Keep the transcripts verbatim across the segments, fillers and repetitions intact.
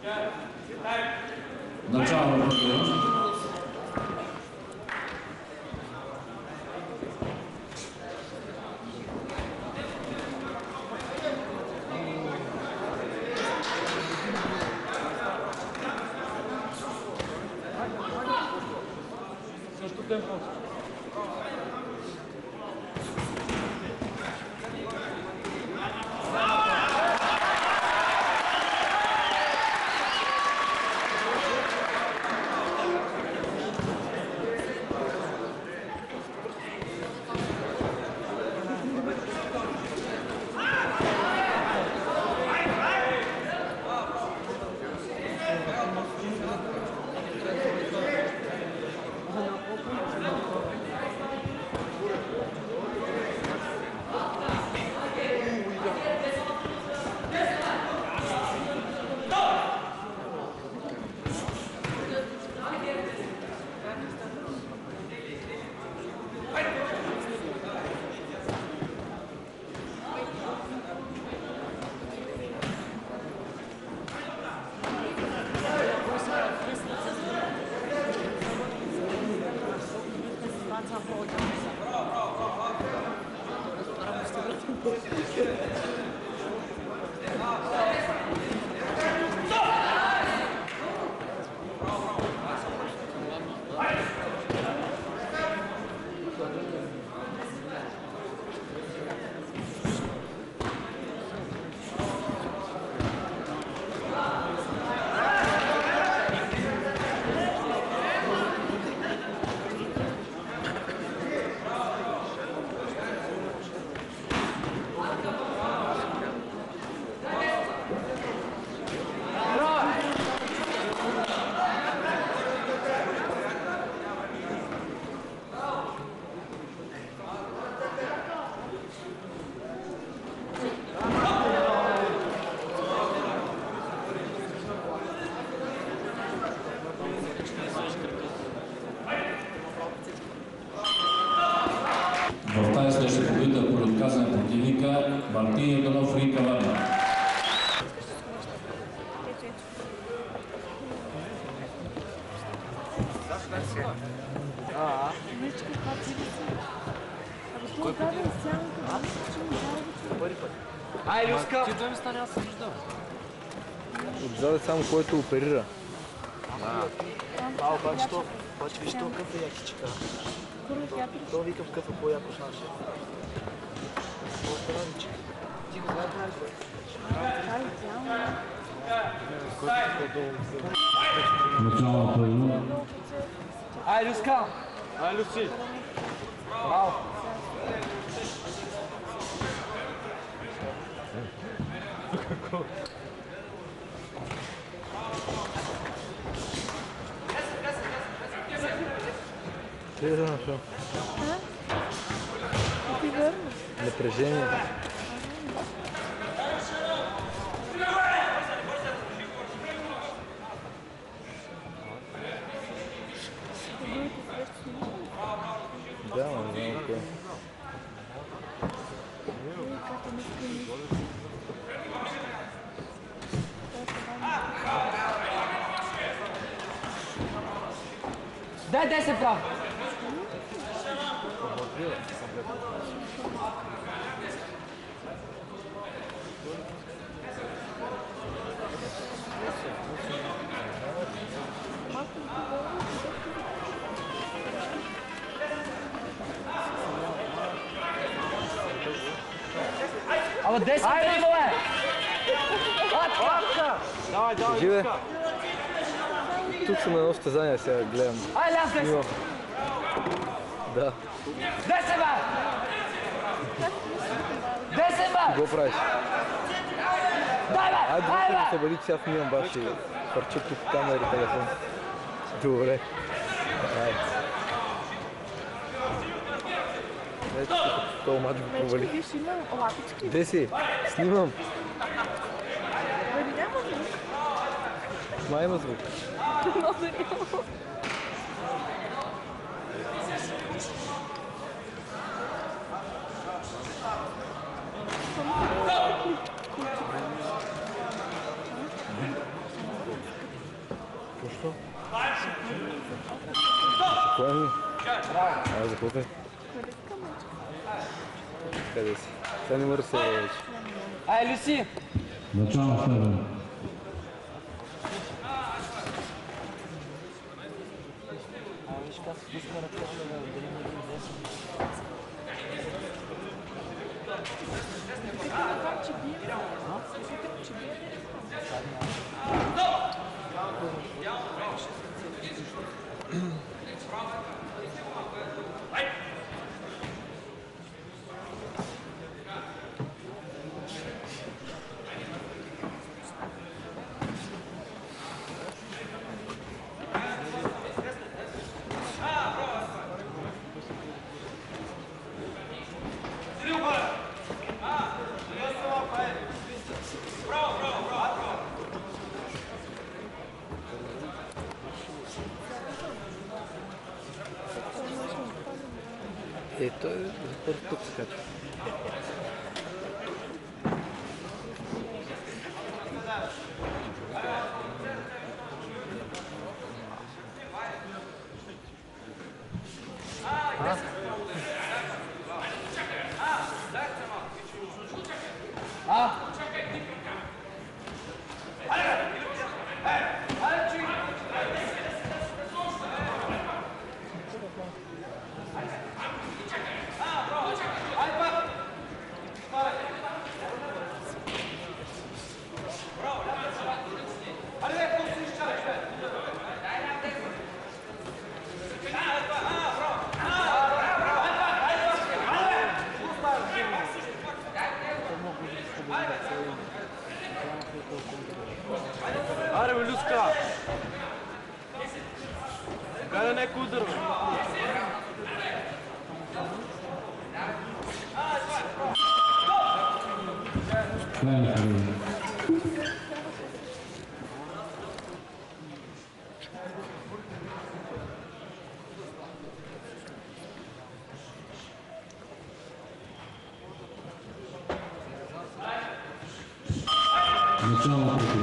Начало на партия. Също темпо. В тази следваща победа по отказа на противника Мартин Йорданов и Каварна. Ай, Люска! Ти той ми стане, аз се виждам. Отзаде само който оперира. А, обаче то, обаче виж то какъв е якичка. То викам какъв е по-яко с нашия. По-стараничек. Ти го знаеш, Начало на първо. Ай, Люска! Ай, Люси! Браво! Трябва да нашъл. Напрежение. Да, но не знам кое. Дай, дай се прави! Абе, десет дрибове! Лапка! Давай, давай, Живе. Люска! Тук съм на едно състезание сега, гледам. Ай, ляз, десет! Снимам. Да. Десет, бе! Десет, бе! Какво правиш? Дай, бе! Ай, Ай, добре, бе! се бъди, че сега снимам баш и парча тук камера и телефон. Добре. Ай. Ето, като този мач го провали. Виж, има лапички. Де си? Снимам. Дали няма звук? Май има звук. Но дали няма. Защо? Кое ми? Айде, заходи. Къде си? Сега не мърда се вече. Ай, Люси! Начало седем. А, виж как се пуска ръката да дали на един десен. Е, той за първ път се качва. Аре, бе, Люска! Кай да някой удар, бе! Край на първи. Начало на трети.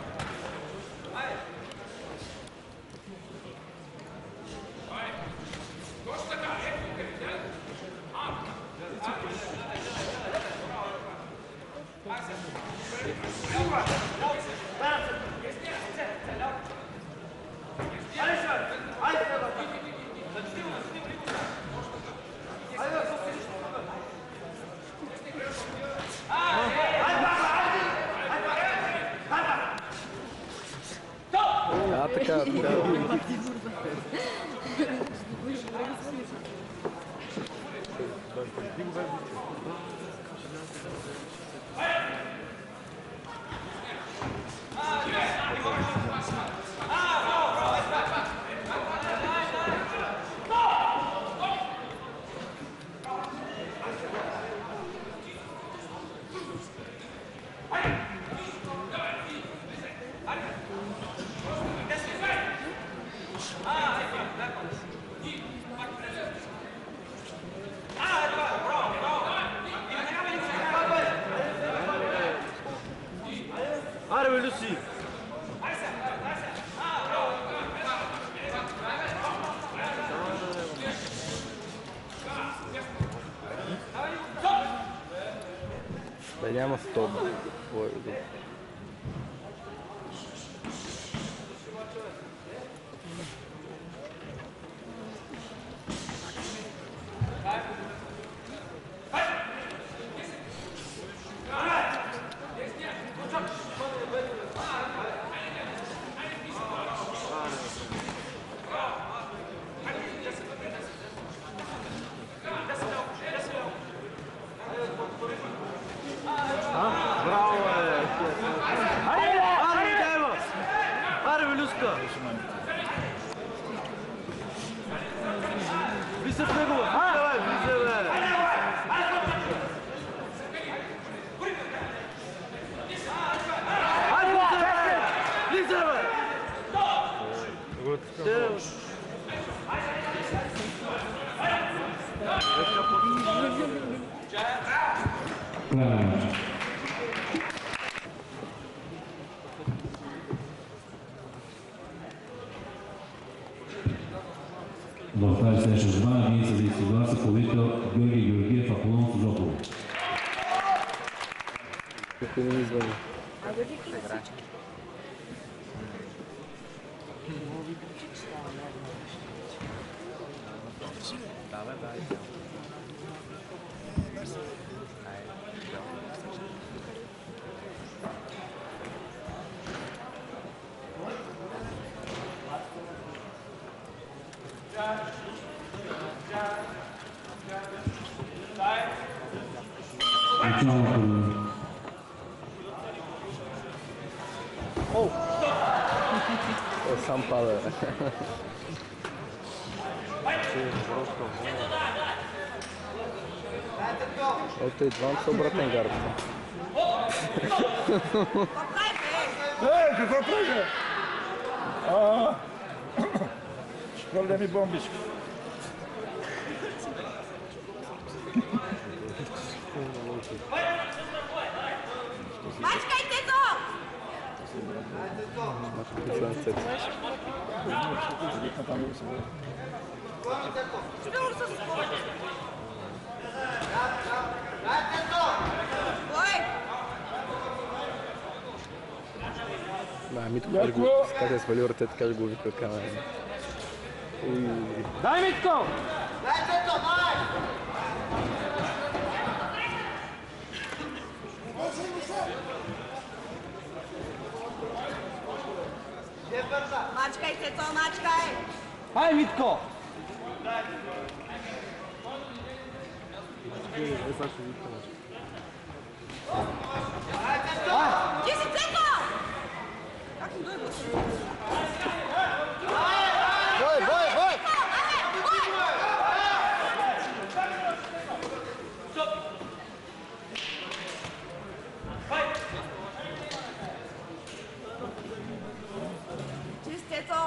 А, така, така. Аре, бе, Люси! Бе, няма стоп. Ой, да. Браво, бе! Аре, аре, Дайва! Аре, бе, Люска! Влизай в него, влизай, бе, влизай, бе! Аре, влизай, бе! Влизай, бе! Край. срещу Жбан, единица за изтеглар се повикал Георги Георгиев, Аполон Созополо. Никой не ми звъни. Абе, викай всички. Начало първо. Той сам пада. Ето и двамата са обратен гард. Ей, какво прави? А, хвърля ми бомбичка. Мачкайте то! Спилор с скоро. Ой! Да, Митко как го как е свалил ръцете, как го вика камера. Дай, Митко! Мачкайте то, мачкай! Ай, Митко! Ти си цето! Как ми дойде? Бой, бой, бой! Чистето!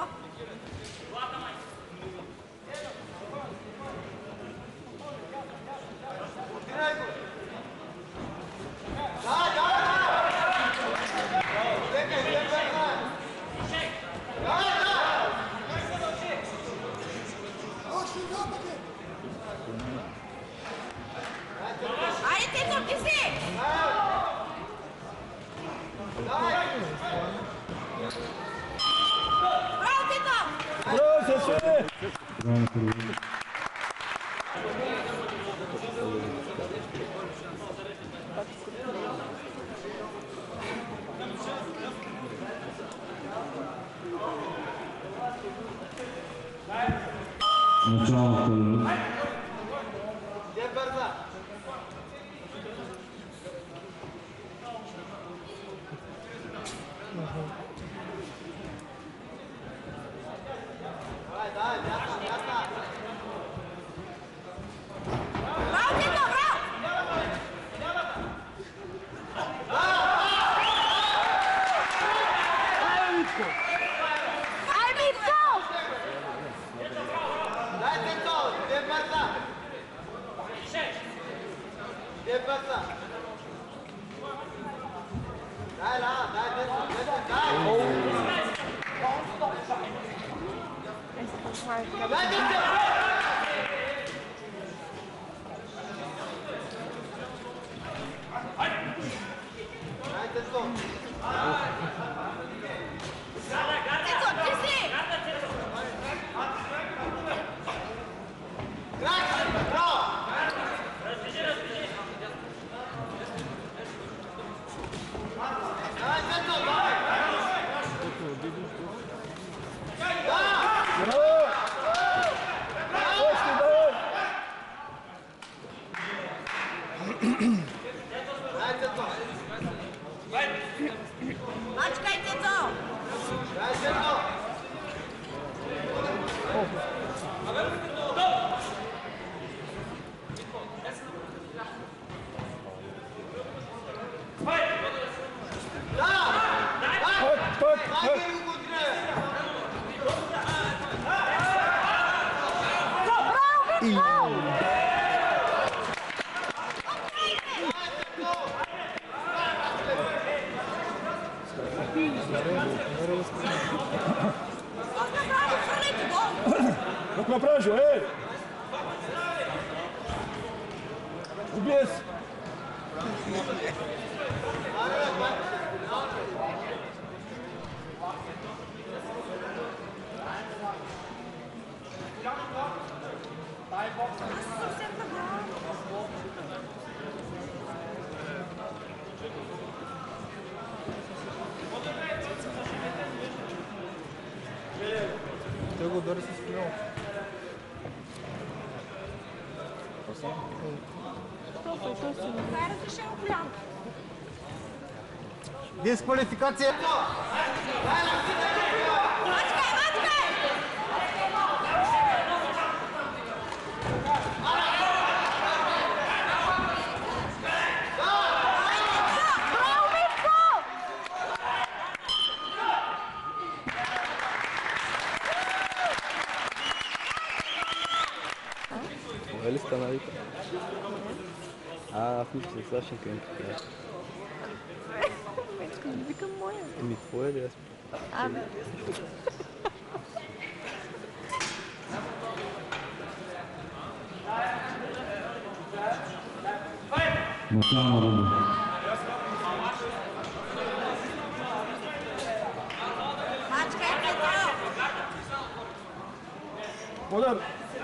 Айде, Тето, ти си! Браво, Тето! Браво, съсуе! Браво, първо. Начало първо. Браво, Тето, браво! Ай, Митко! Тето, ти си! Мачкайте то! Пак, пак, пак! Какво направиш, бе? Убей се! Той го удари с спинал. Това е разрешено голямо. Дисквалификация! Мачкай, мачкай! Браво, Митко! Това ли стана вика? А, аз мисля, че Сашенка им така. Мечка, не викам моя. Ами твоя ли аз? Ами. Начална рунда. Мачкай, Петро! Удар!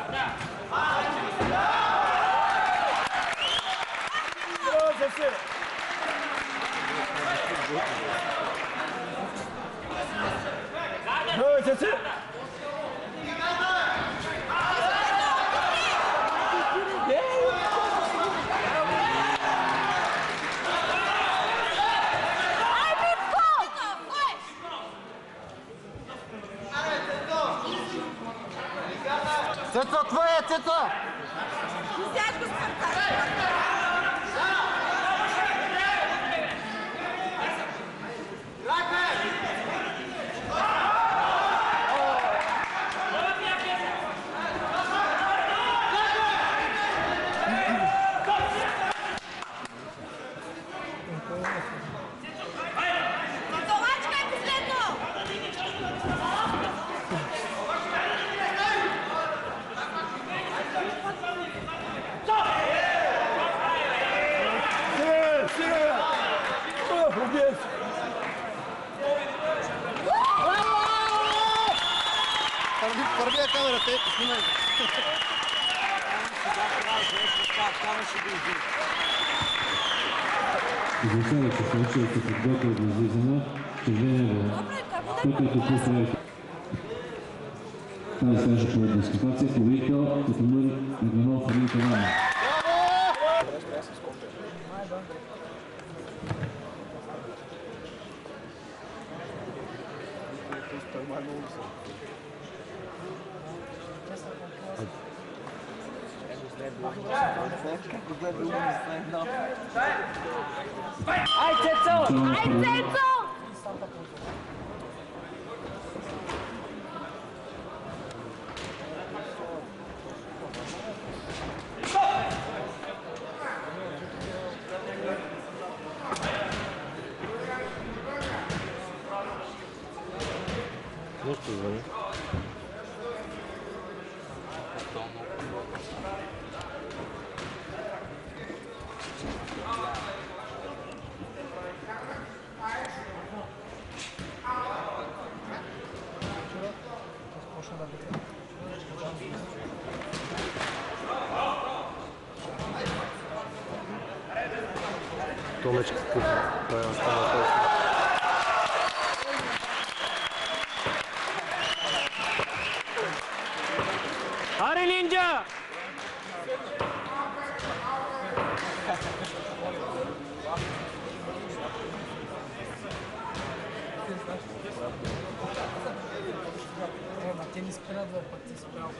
Браво, Сесе! Браво, Сесе! Ай, Митко! Кой? Цецо, твоя, Цецо! Сядь го с парта. Цецо, мачкай последно! Стига, стига! О, убей се! Първия камерата, снимай. Изначално се случва, че подготвя за излизане, червения бе, който е какво прави. Тази следваща по дисквалификация, победител, Тотомир Игнанов, Илин Канана. Ай, Цецо! Ай, Цецо! Защо звъни? Томечка какъв правилно стана точно. Аре, Линджа! Те не спират два пъти, спрямо.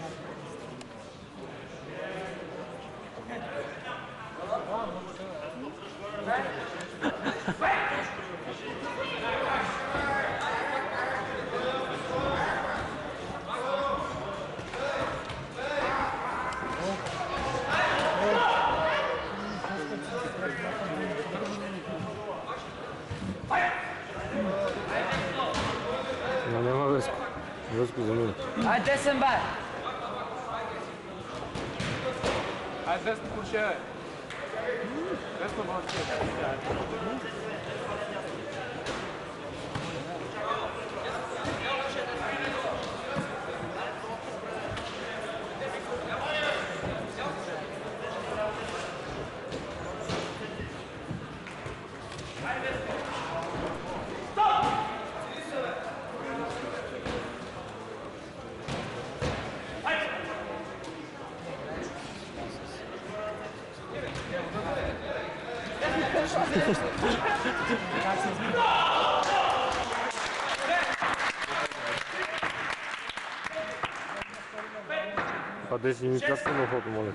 Но няма Веско. Веско за мен. Ай, десен бе! Ай, десен курше, бе. А десь не участва на ходу, моля.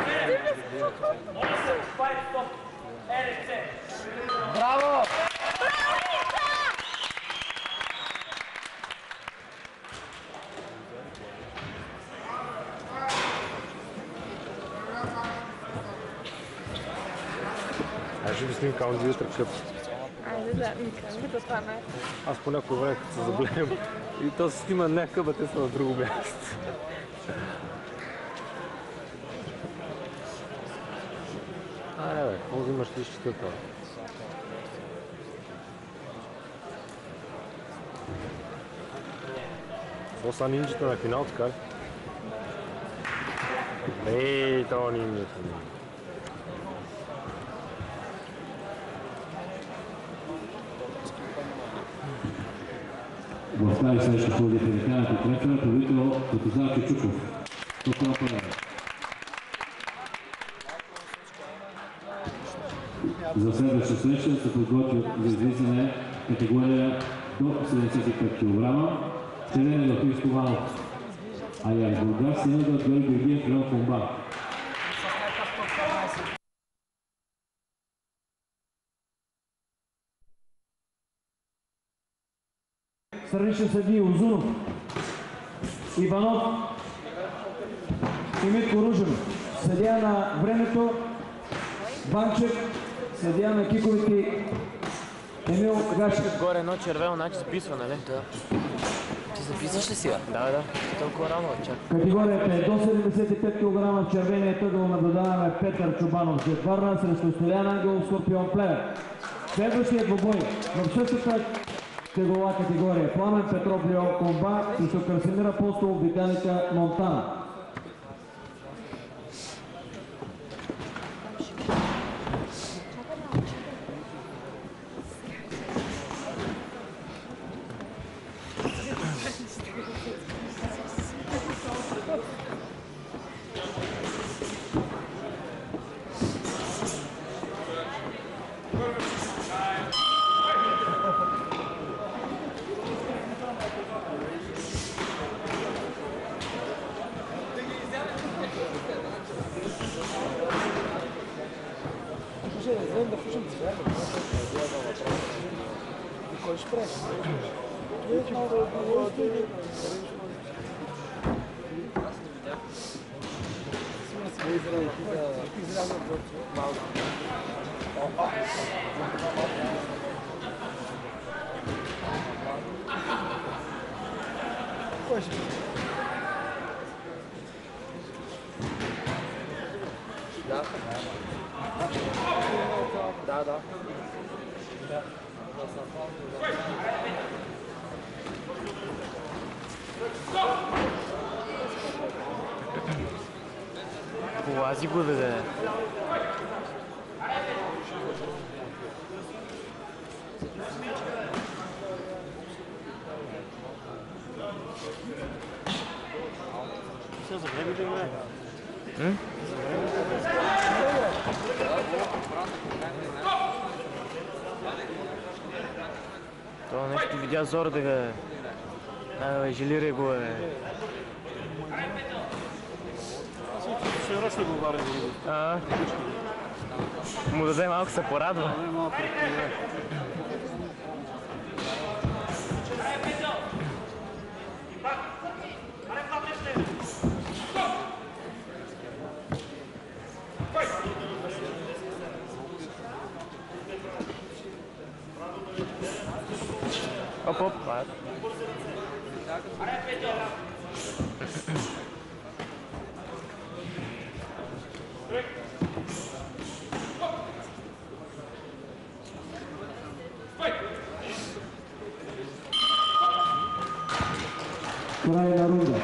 Браво! Аз ще ви снимка онзи утре, като Айде да, Мика, Мика това не. аз по някой време като се заблеем и то се снима някакъв, а те са на друго място. Аре бе, какво взимаш ли щита това? Това са нинджата на финал, така ли? Ей, това нинджата. В тази среща по диференциалната трета победител Светозар Кичуков. Топло първа. За следваща среща се подготвят за излизане категория до седемдесет и пет килограма. Червен е Христо Ванов. Аяр Бургас, Сенега, Георги Георгиев, Леон Комба. Сърдични съдии Озунов, Иванов и Митко Ружин. Съдия на времето Банчев, съдия на киковите Емил Гашев. Горе едно червено, значи записва, нали? Да. Ти записваш ли си? Да, да. Толкова рано чак. Категорията е до седемдесет и пет килограма. В червения тъгъл наблюдаваме Петър Чубанов след Варна срещу Столян Ангелов Скорпион Плевен. Следващият двубой в същата тегова категория Пламен Петров Леон Комба срещу Красимир Апостолов Виталика Монтана. Да, да. Полази го да даде. За време да играе. Това нещо видя Зор да га... Абе, желирай го, е. Ще връща го варя за него. А, му даде малко се порадва. Не малко прекалявай. Оп, оп. Край на рунда.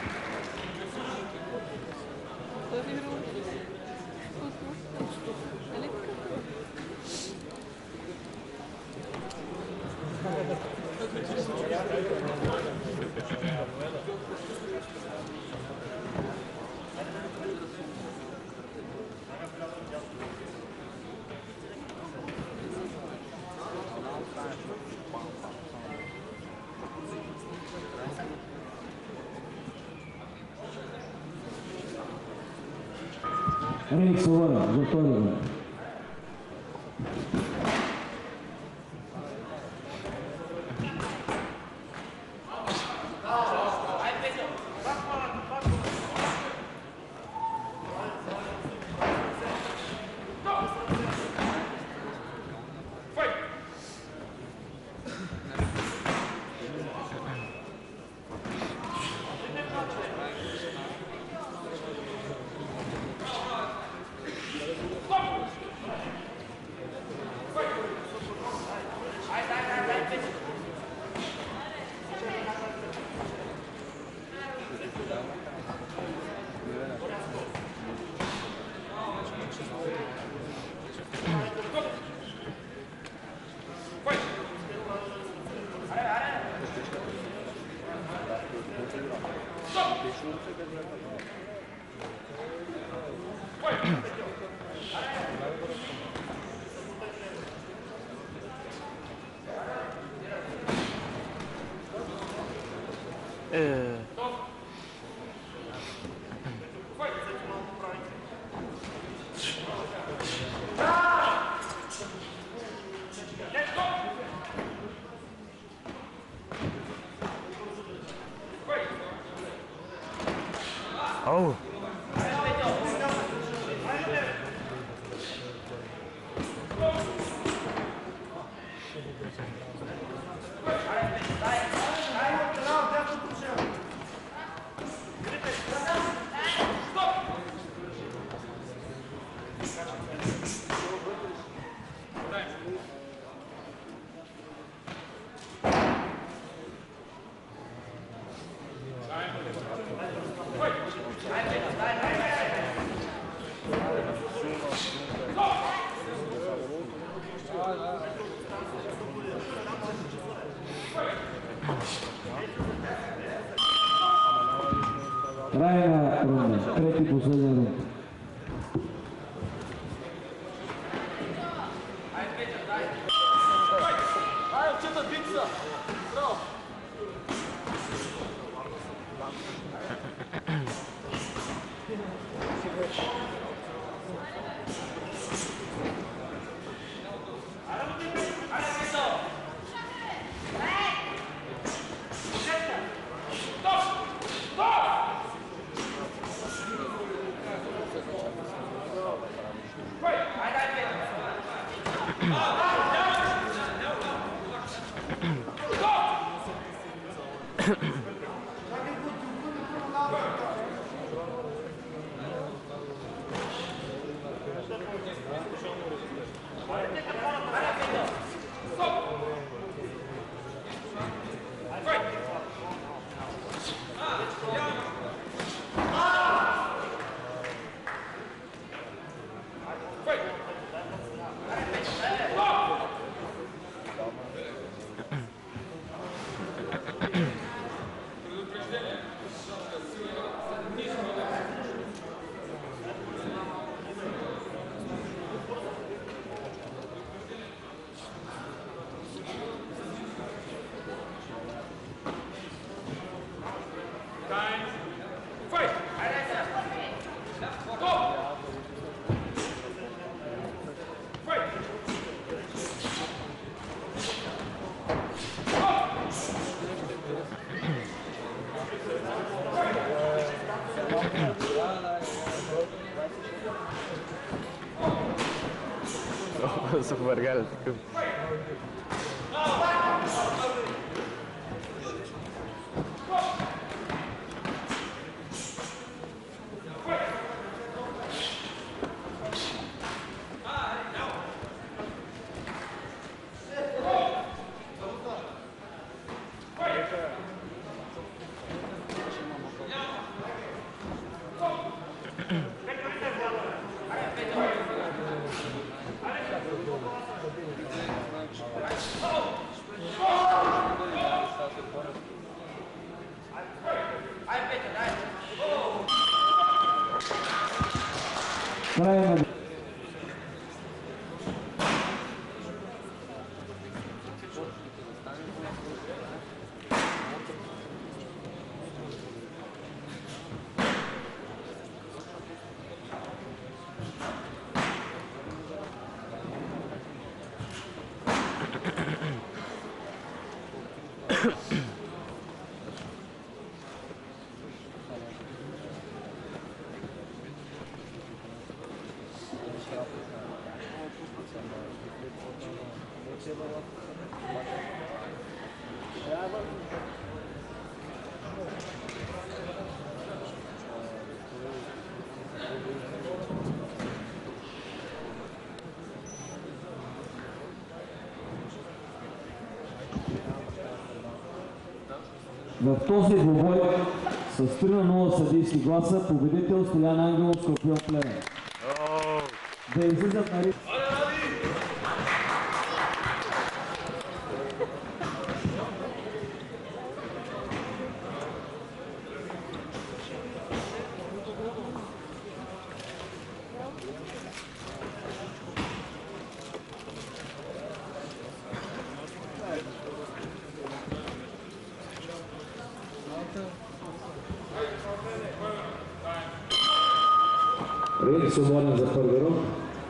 Рейк Сувара за втори раунд. Oh. Край на рунда, трети последен рунд. Super geil. Край на В този двубой с три на нула съдийски гласа победител Стилян Ангелов, Скорпион Плевен. Да излизат на риск. Ринг свободен за първи рунд.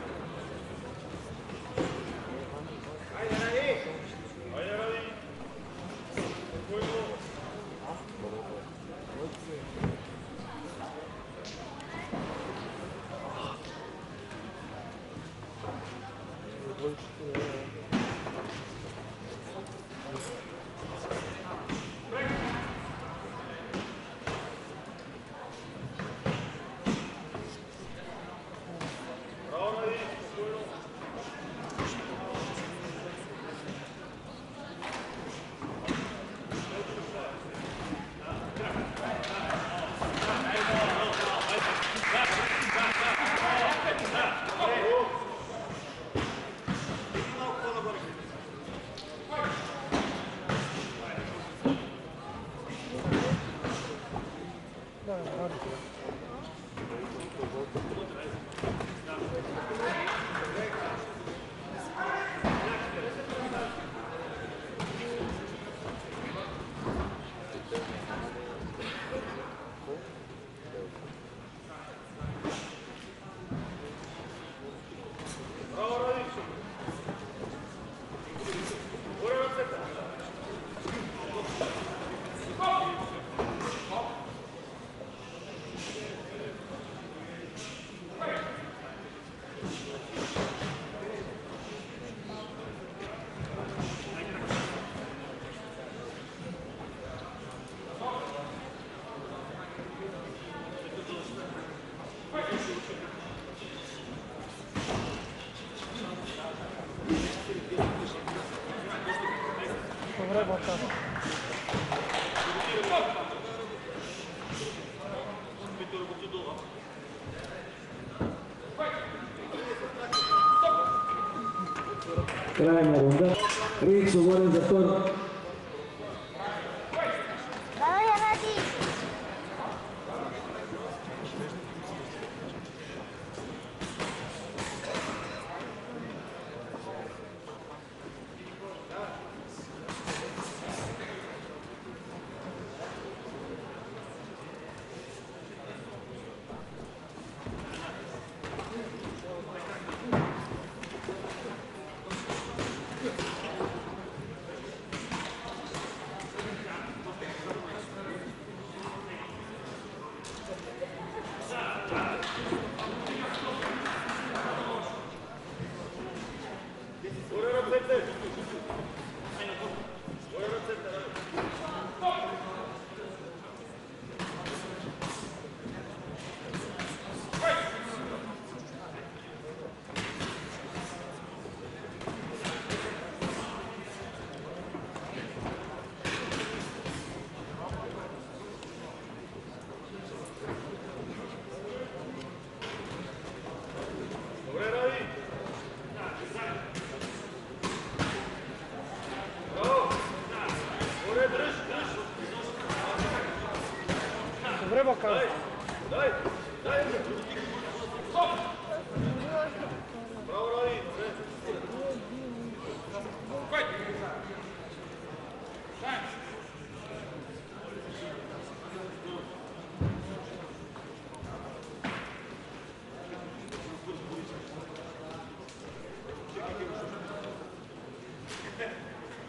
Край на рунда. Ринг свободен за втори.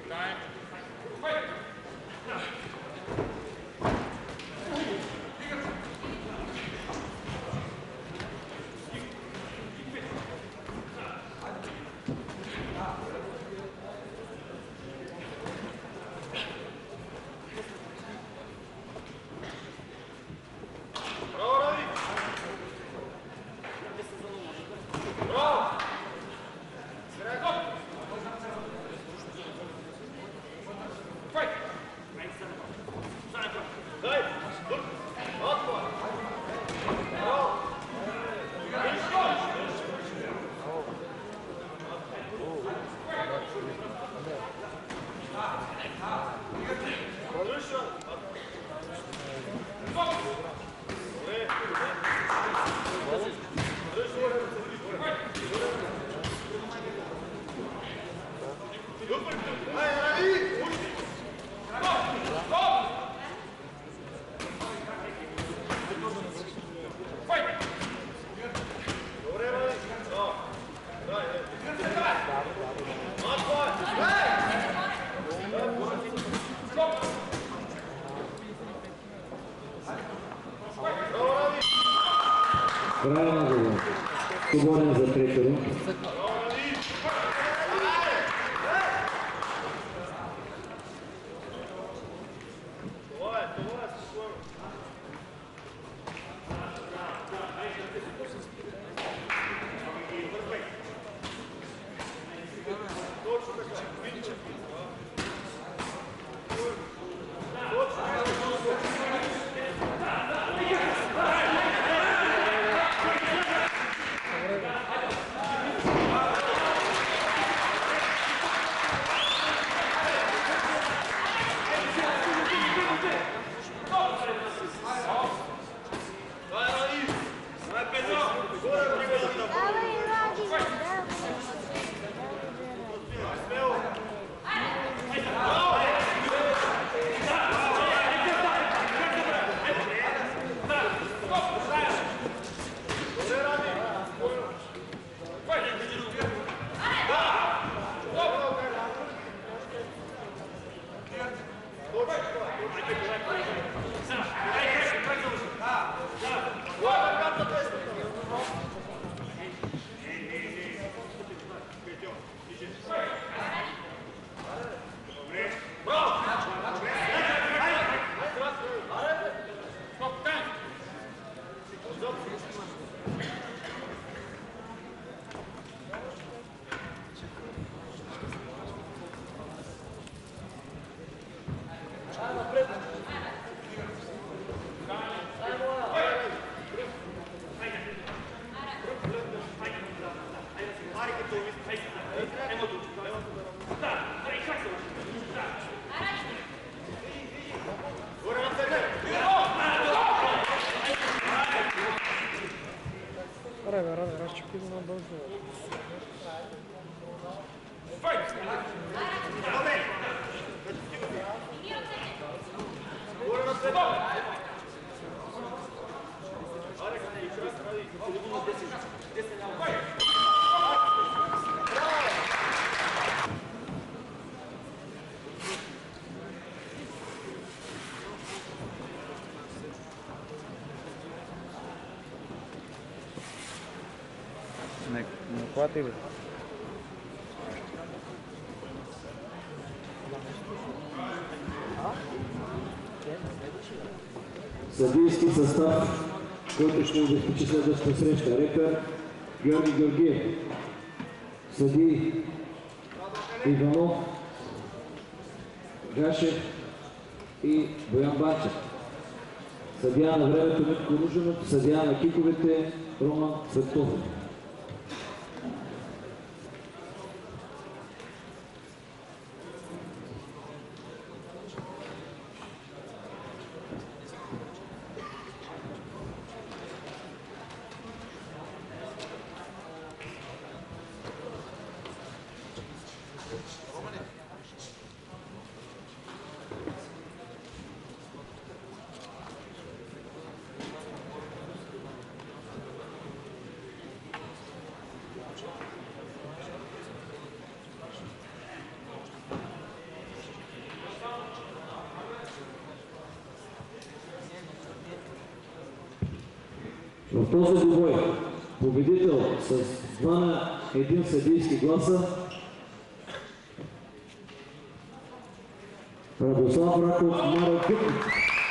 Край на гола. Свободен за трети рунд. Raga, raga, razčepil na brzo. Не, не хвати ли? Съдийски състав, който ще обезпечи следващата среща. Репер Георги Георгиев. Съди Иванов, Гашев и Боян Банчев. Съдия на времето Митко Ружинов, съдия на киковете Роман Цветков. В този двубой победител с два на един съдийски гласа Радослав Раков Марок Гъков.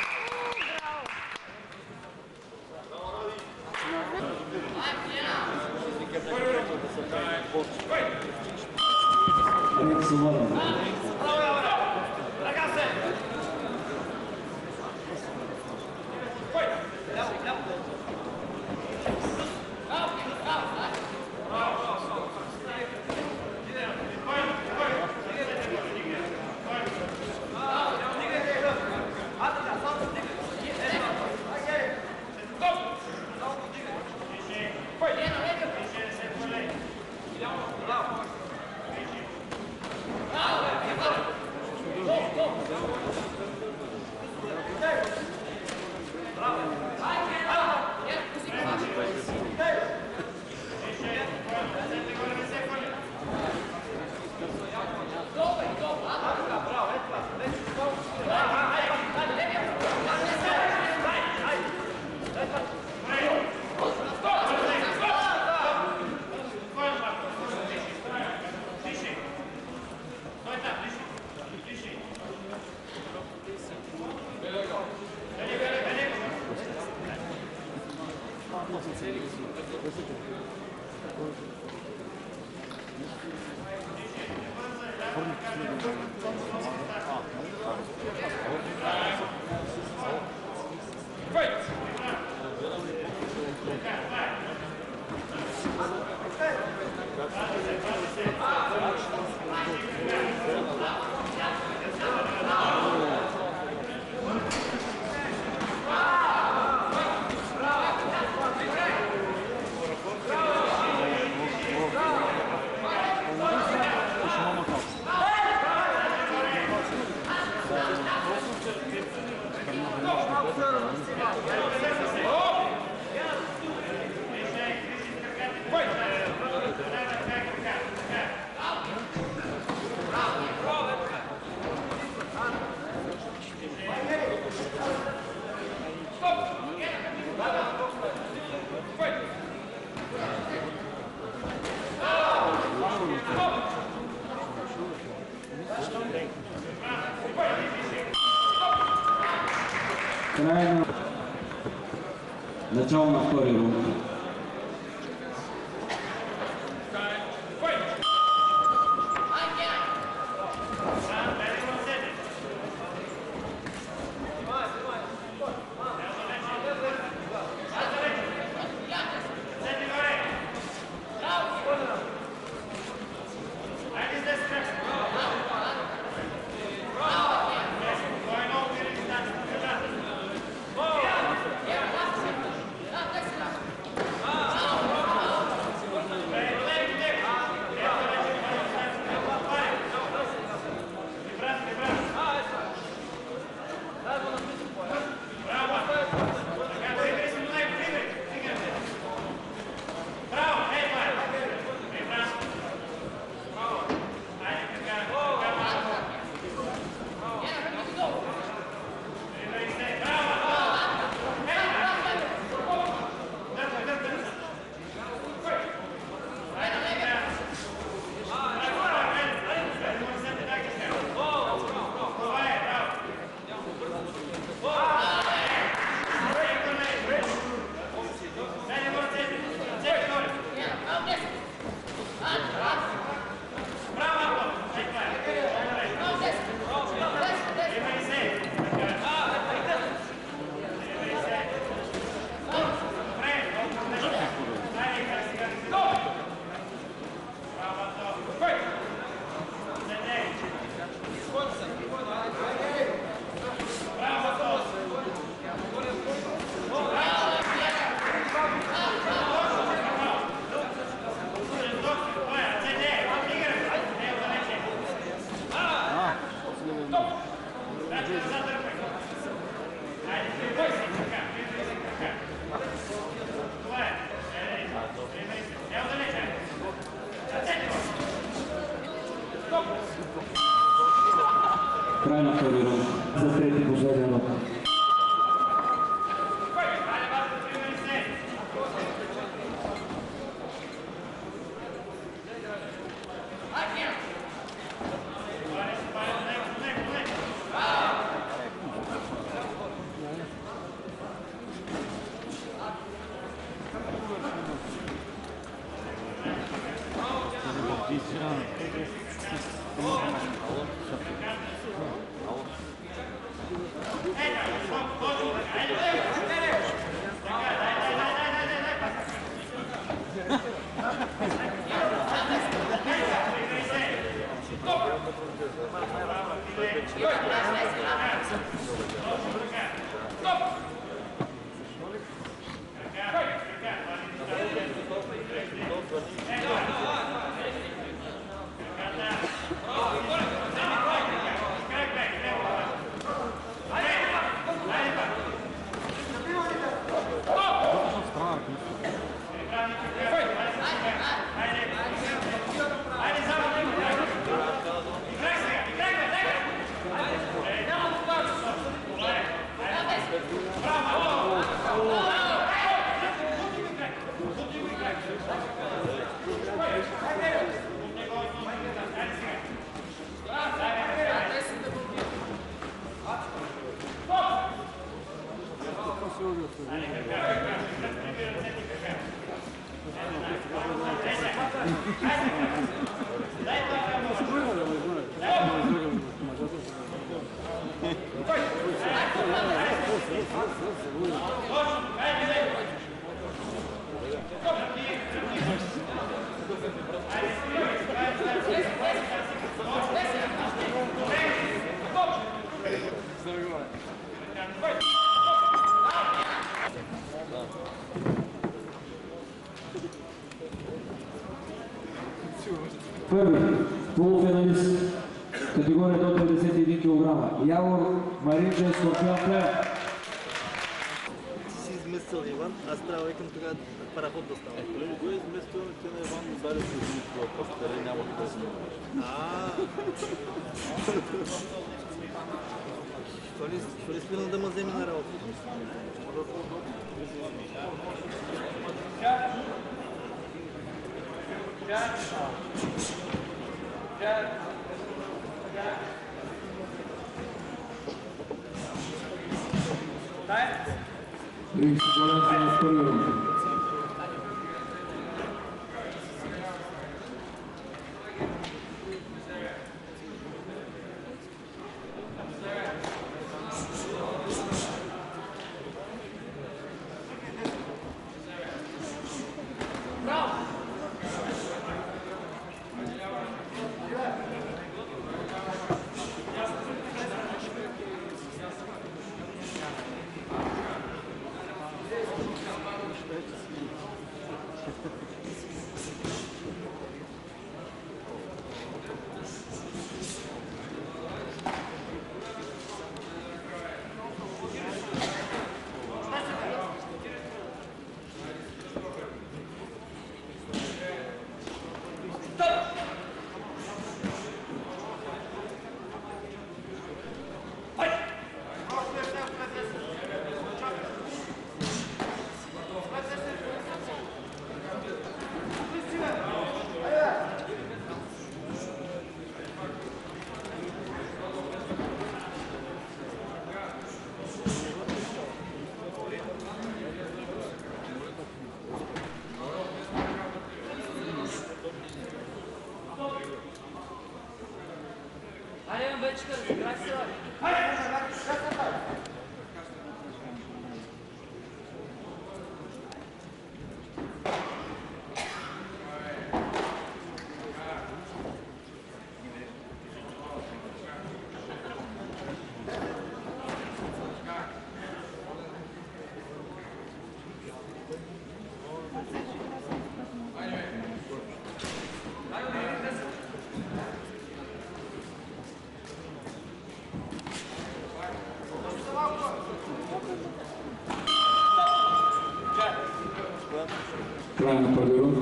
Край на начало на втори рунд. Край на втори рунд за трети последен рунд. Първи полуфиналист, категория до деветдесет и един килограма. Явор Маринчев, Скорпион Плевен. Ти си изместил Иван, аз трябва да викам тогава параход да става. Колеги, кой е изместил ти на Иван удари с един въпрос, дали няма да се намериш? Ааа! Що ли спирна да ме вземе на работа? тридесет голям за първи рунд. Край на първи рунд.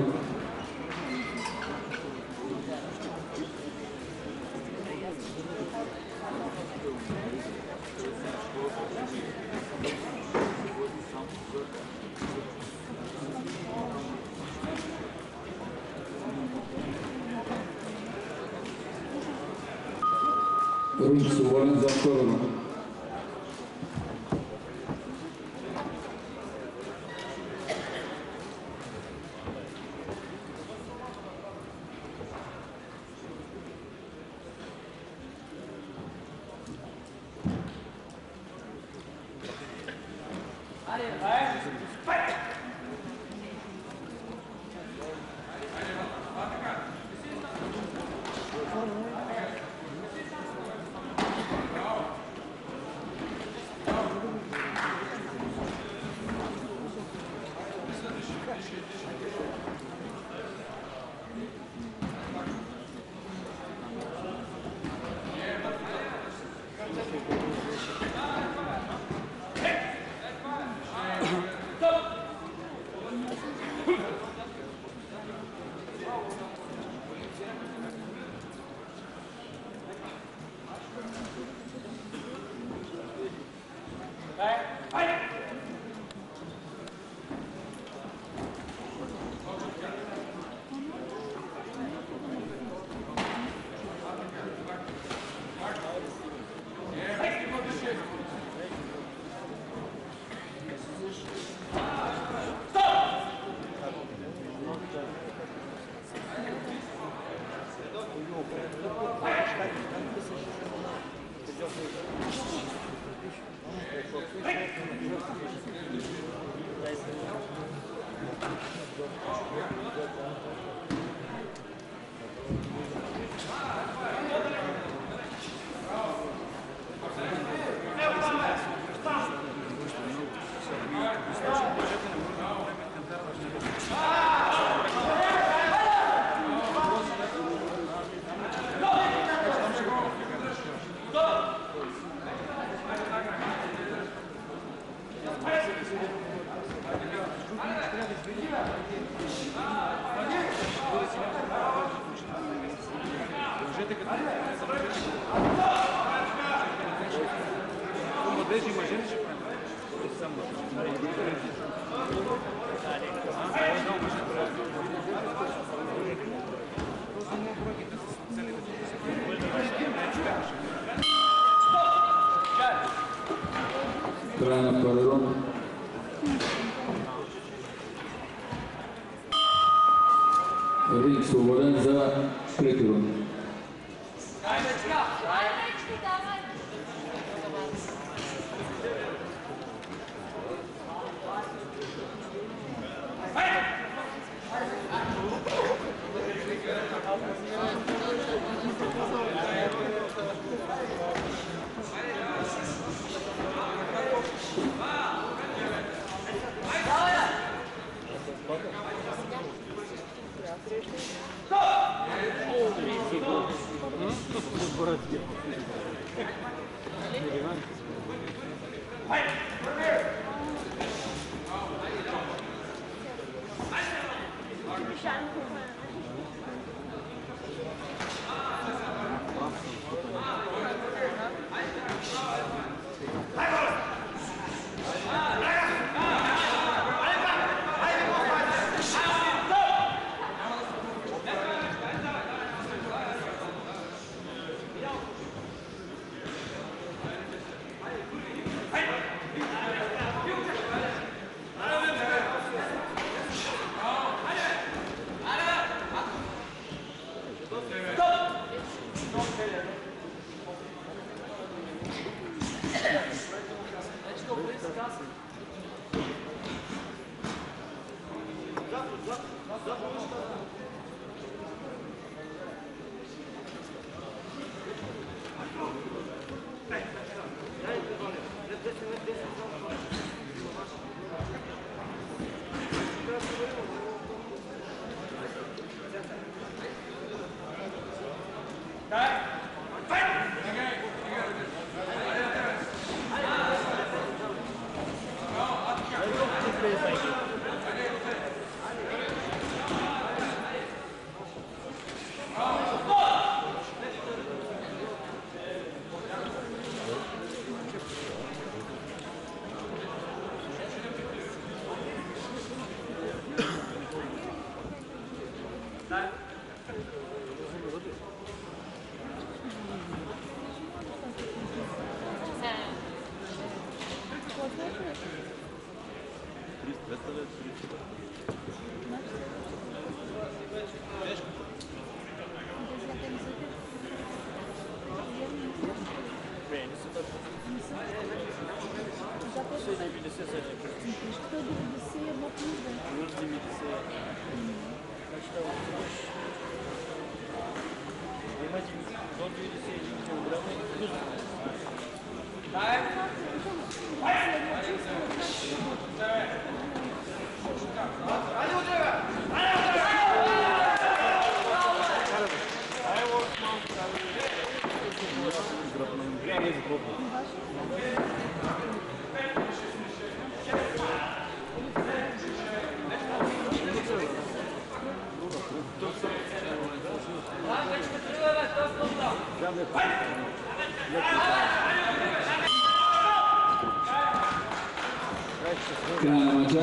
Рунд свободен за втори рунд. Край на втори рунд. Ринг свободен за трети рунд. Край на мача.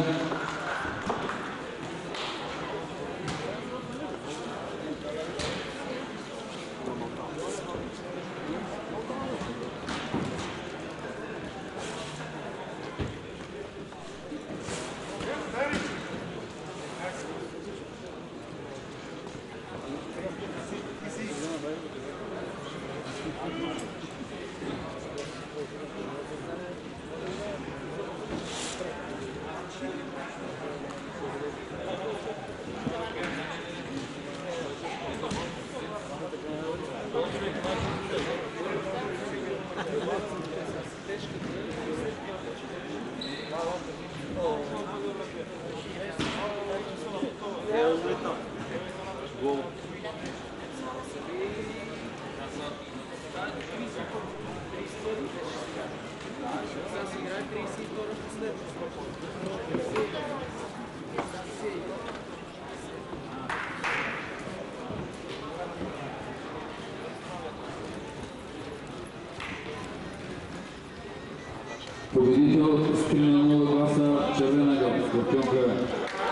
Победител с три на нула гласа Червен ъгъл, Скорпион Плевен.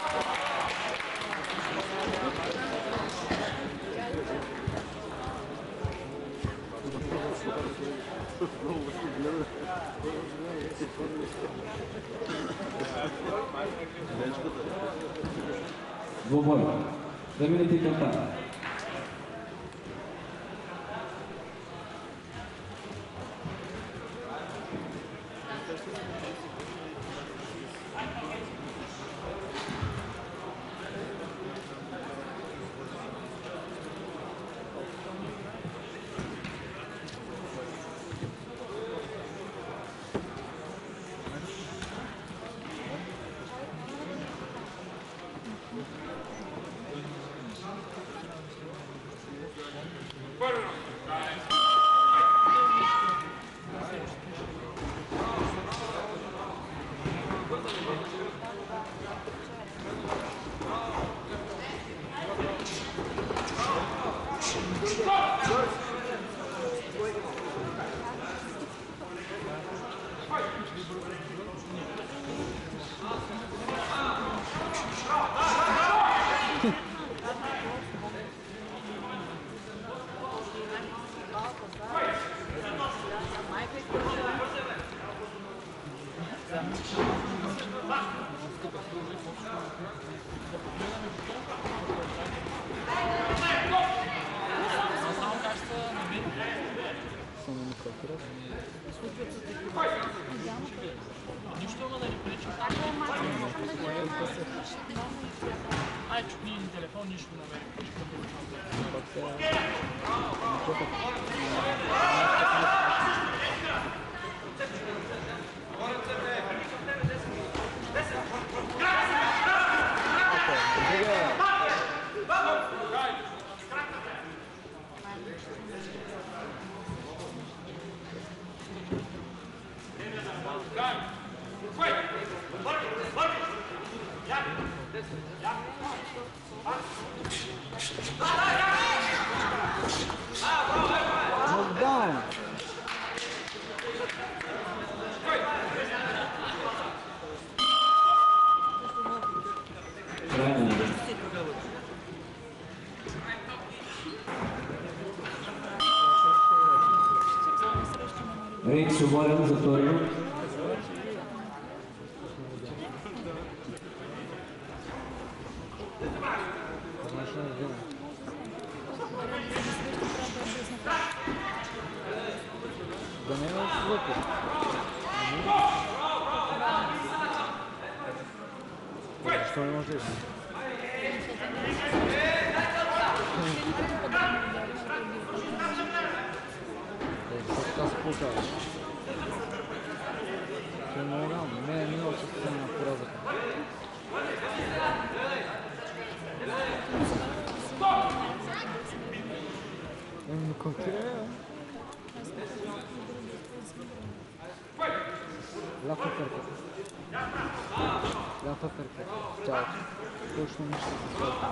Двобой. Да минути към там. Рейд свободен за втори рунд. Да не е отвътре. Защо не може да е? Така се получава. Това е много рано. Не е минало състояние на поразъка. Еми, но контира е, Лято перка. Лято перка. Тялото. Точно нищо се свърта.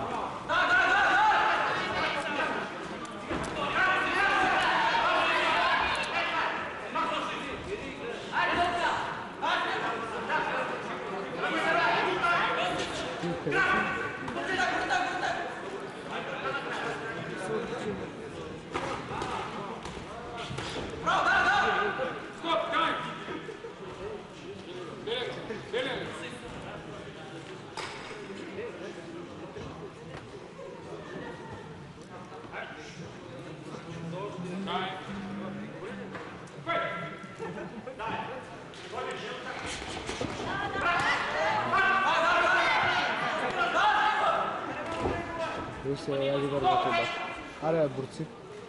Виж се, я ги върват обаче. Аре, борци.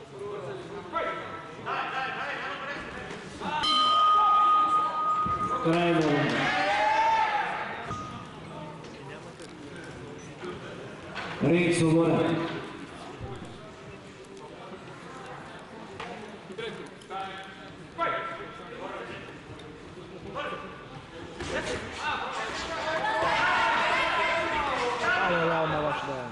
Край на рунда. Ринг свободен. Ай, ай, ай, ваш да.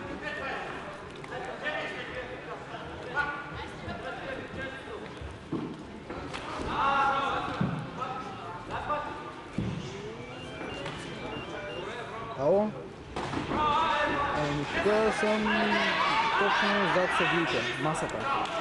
Тук съм точно зад съдиите, масата.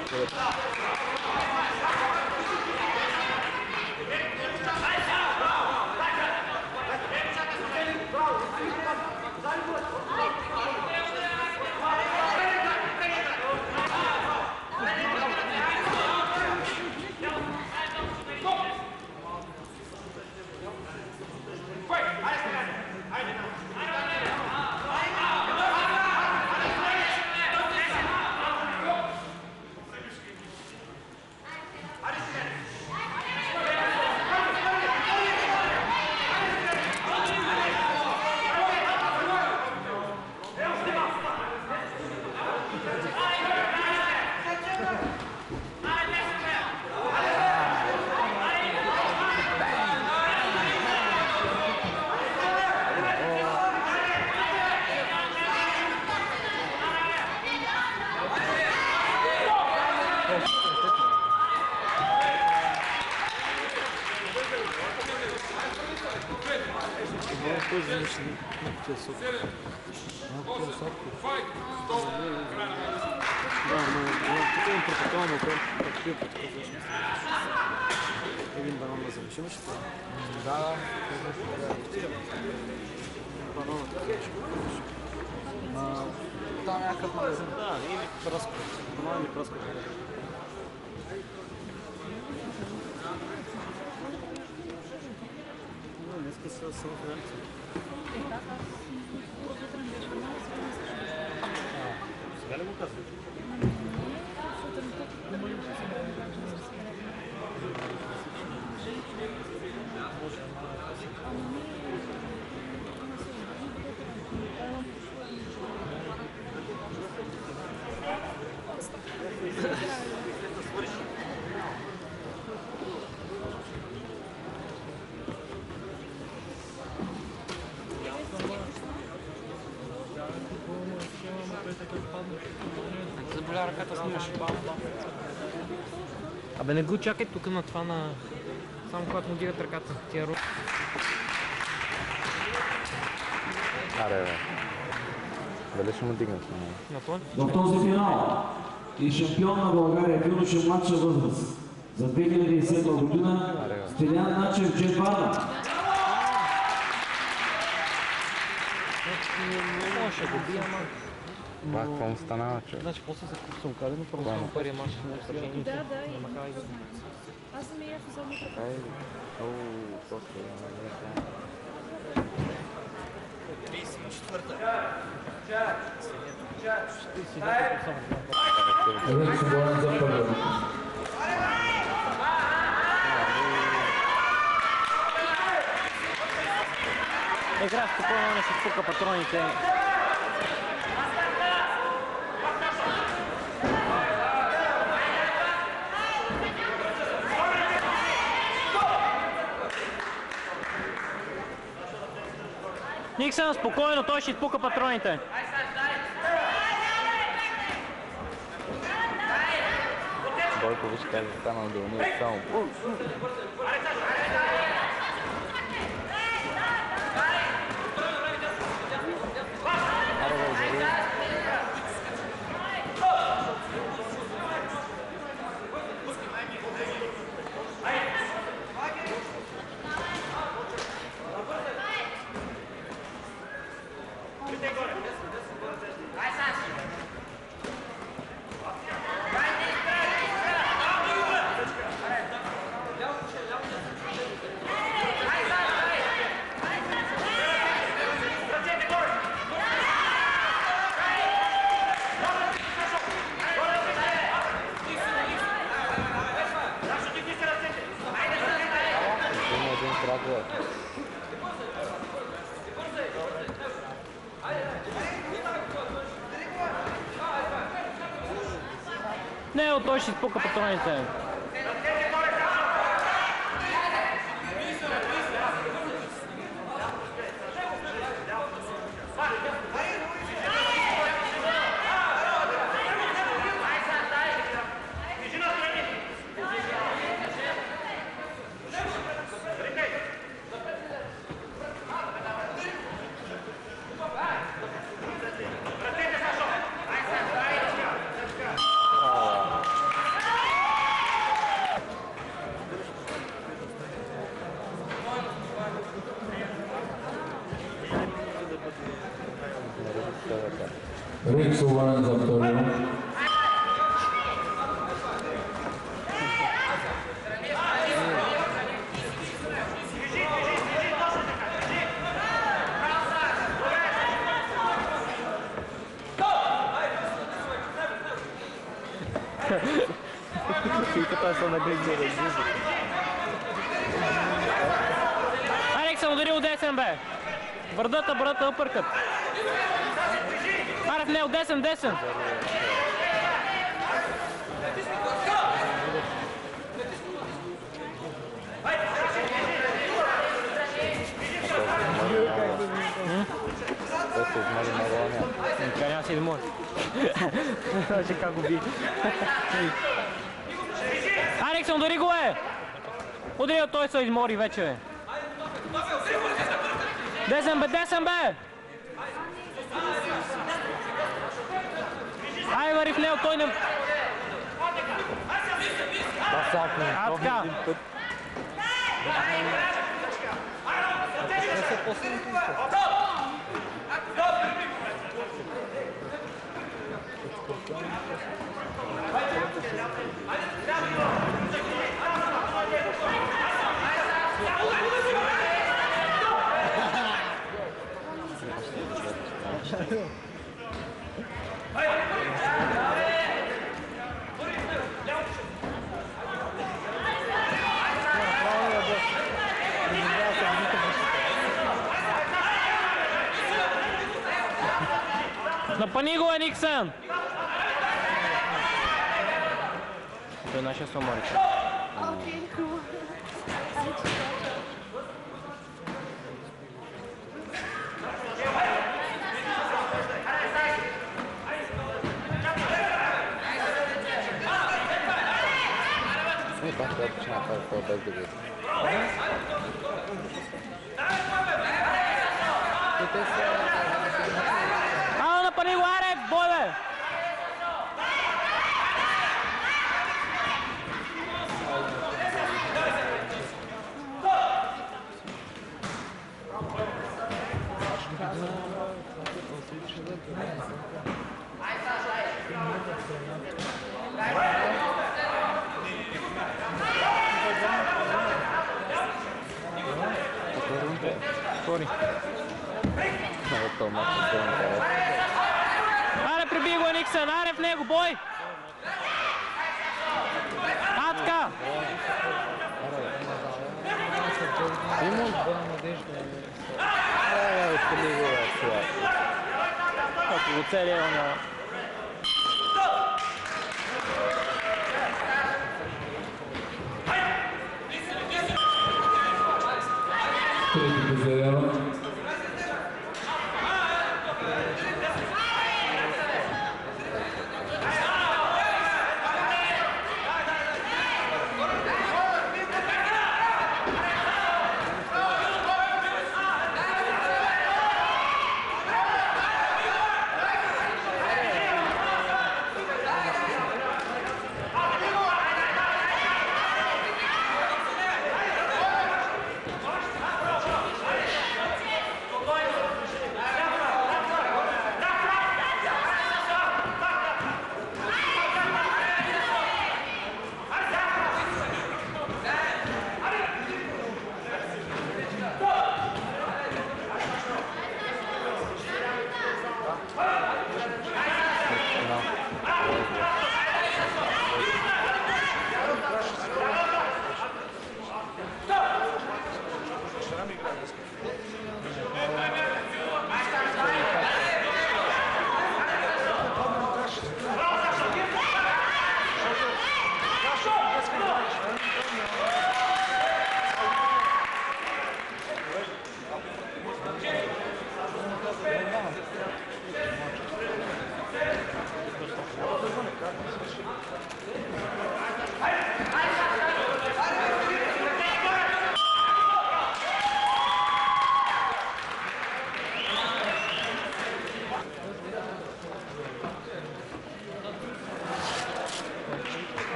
Един банан да завишим, ще това? Да, да. Бананът. Там някакъв магазин. Да, или пръска. Банан или пръска. Днеска са самофинанци. Сега ли го казваш? Заболя ръката, снимаш. Абе не го чакай тук на това на... Само когато му дигат ръката. Тия ру... Аре, бе. Дали ще му дигнат? На това? В този финал и шампион на България в юноша младша възраст за две хиляди и седма година Стилян Начев Джет Варна. Не може да го бия, ама... Това какво му станава, че? Значи после за куп съм каден, но просто първия мач на сражението. Да, да. Не махай го. Аз съм я в зоната. Ай, оу, просто да тридесет и четвърта. Където се борят за първа. Игра спокойно, не се спука патроните. Никсън, спокойно, той ще изпука патроните. Бойко, виж как е станал да умира само. Не, той ще изпука патроните. Рикс уволен за втория. Фиката са нагледали. Арек съм ударил десен, бе. Бърдата, бърдата, опъркът. Арек не, от десен, десен. Той се измари на вълня. Така няма си да може. Знаеше как го би. Арексон, удари го, е! Ударил, той се измори вече, бе. Десен, бе, десен, бе! Ай, вари в него, той не... А, така. Напъни го, Ениксън! Той е нашия соморич. Окей, хубаво. Не, пак това почна това без да види. Ало, напъни го, Арек, бой, бе! Кори. Много това матч ще им трябва. Аре, преби го, Ениксън! Аре, в него, бой! А, така! Има отбора надежда. Е, изпили го, е, сега. Ако го цели, е на... Третото заявява.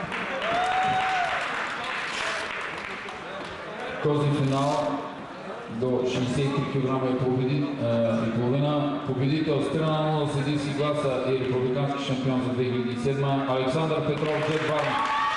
Този финал до шейсет и три килограма и половина. Победител с три на нула с единствени гласа и републикански шампион за две хиляди и седма Александър Петров, Джет Варна.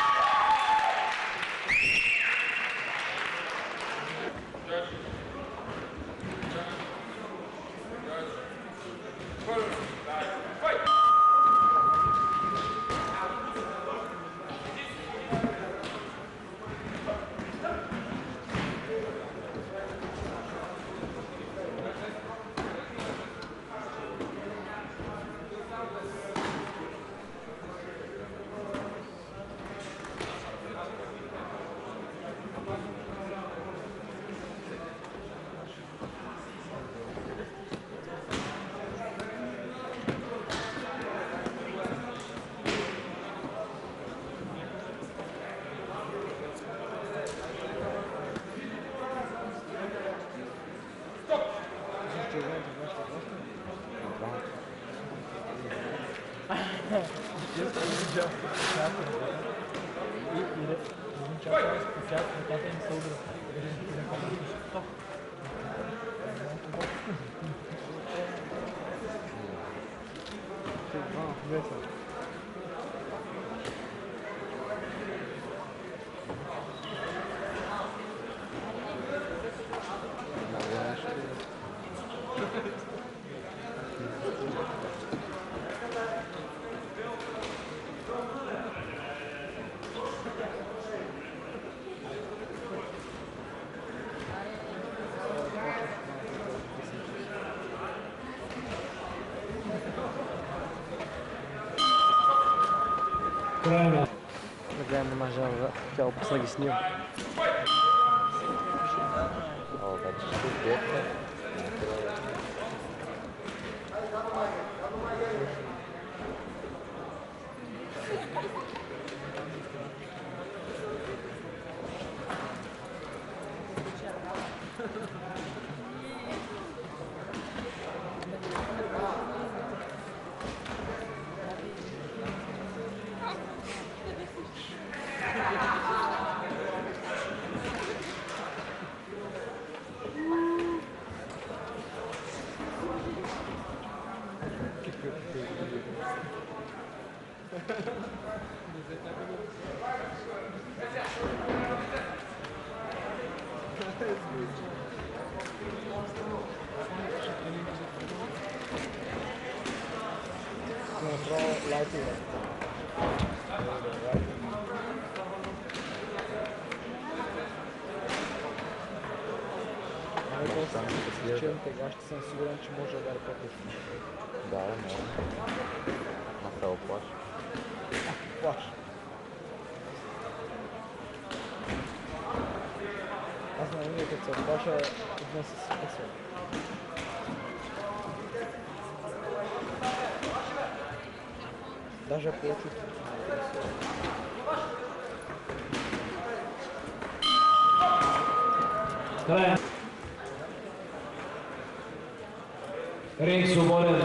Да гледаме една жава, тя опасна ги снимам. О, вече ще бяха. Тега ще съм сигурен, че може да удари по-късно. Да, да, може. Направо плаш. Плаш. Аз на ние като се плаша, един се спасва. Даже по-чувство. Край. Ринг свободен.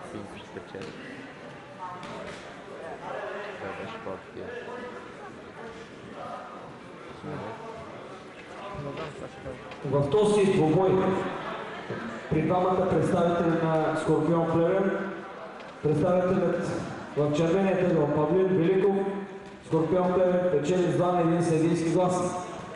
Пинк ще спечели. Това беше по-активно. В този двубой при двамата представители на Скорпион Плевен, представителят в червения тъгъл Павлин Великов, Скорпион Плевен печели с два на един съдийски глас.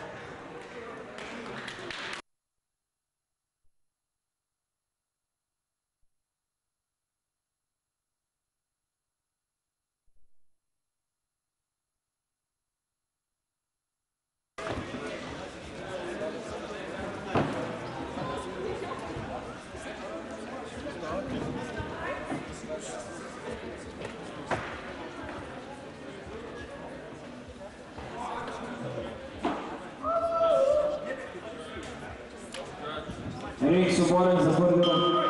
Ринг свободен за първи раунд.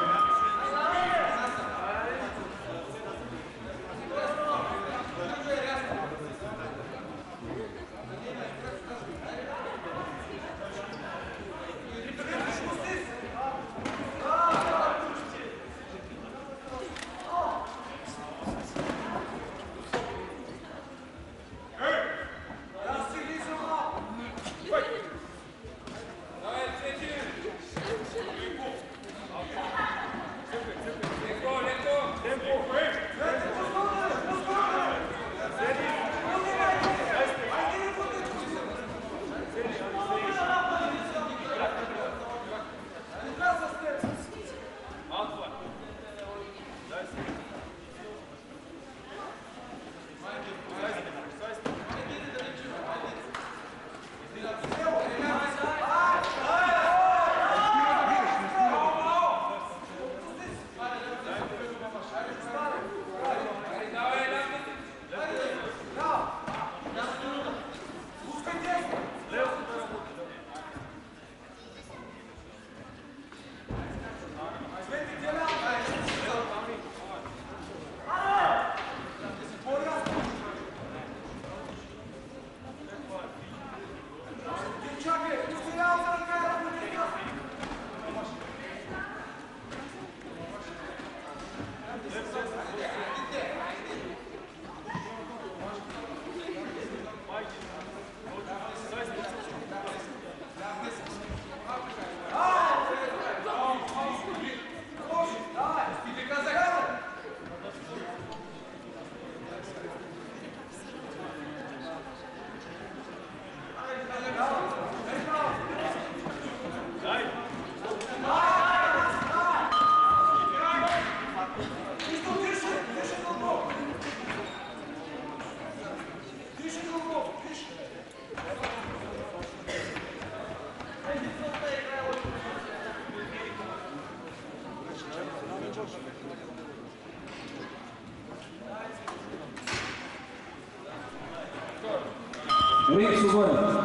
Ринг свободен.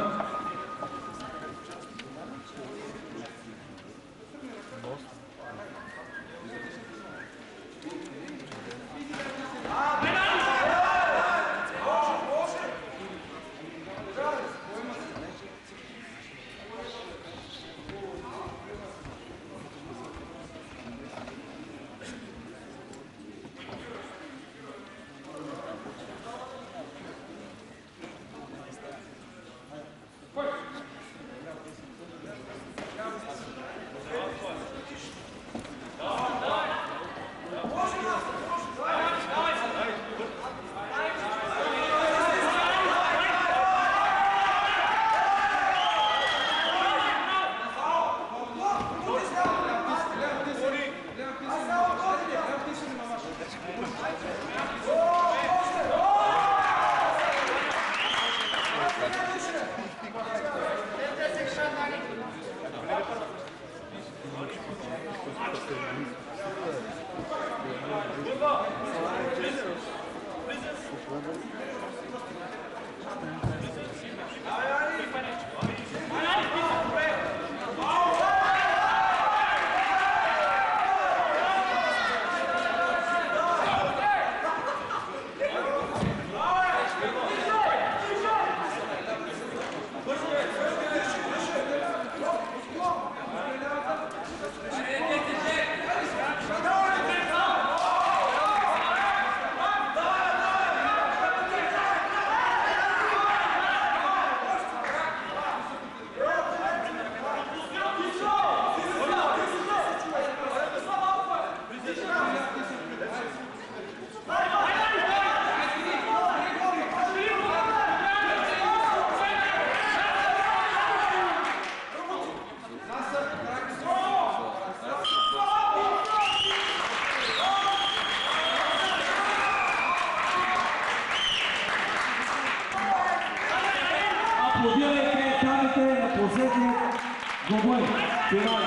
Аплодирайте дамите на последния двубой. Финал.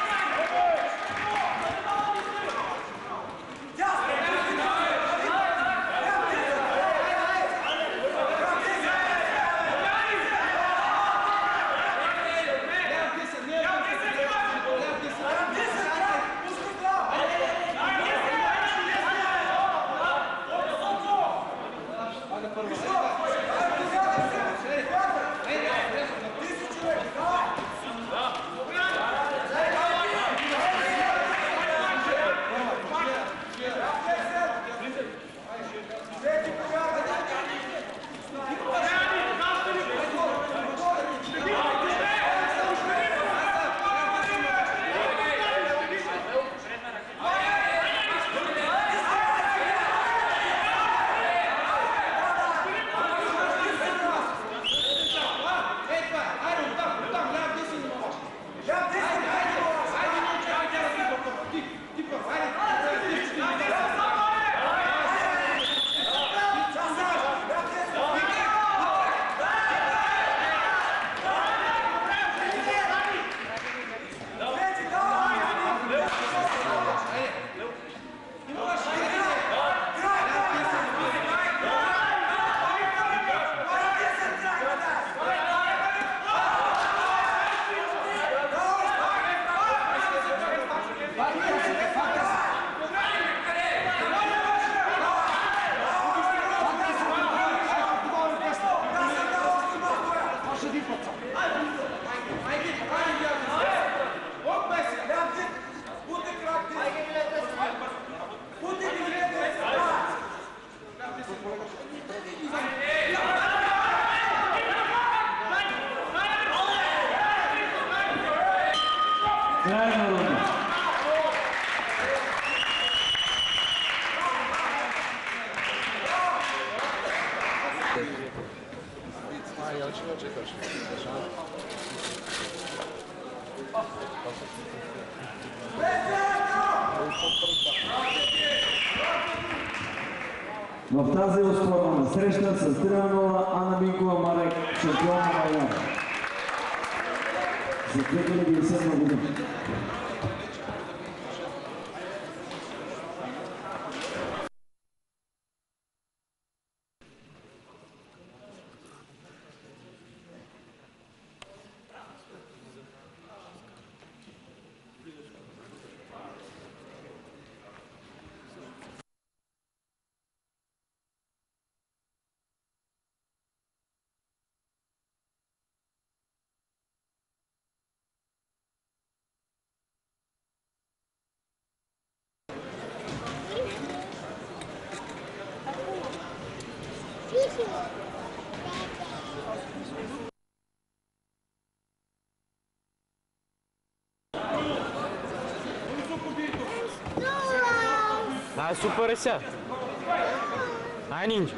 В тази оспорвана среща с три на нула Ана Минкова Марек, шампион на България за две хиляди и седма година. Ай, супер е сега. Ай, нинджа.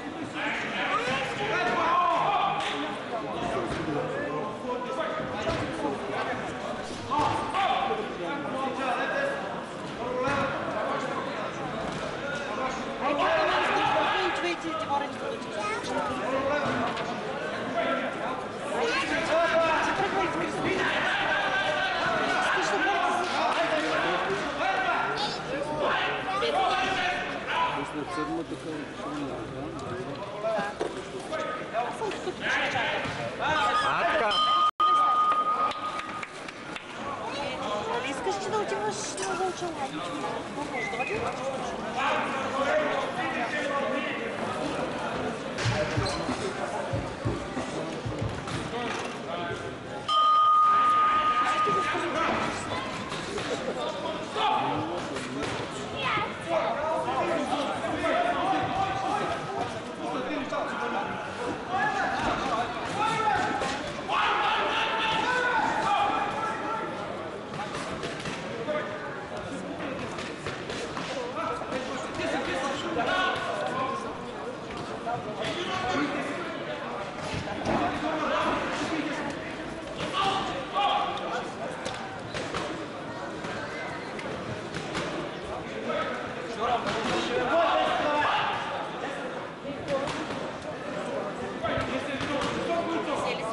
Искаш, че да отиваш на вълчалай? Можеш да отидеш? Сели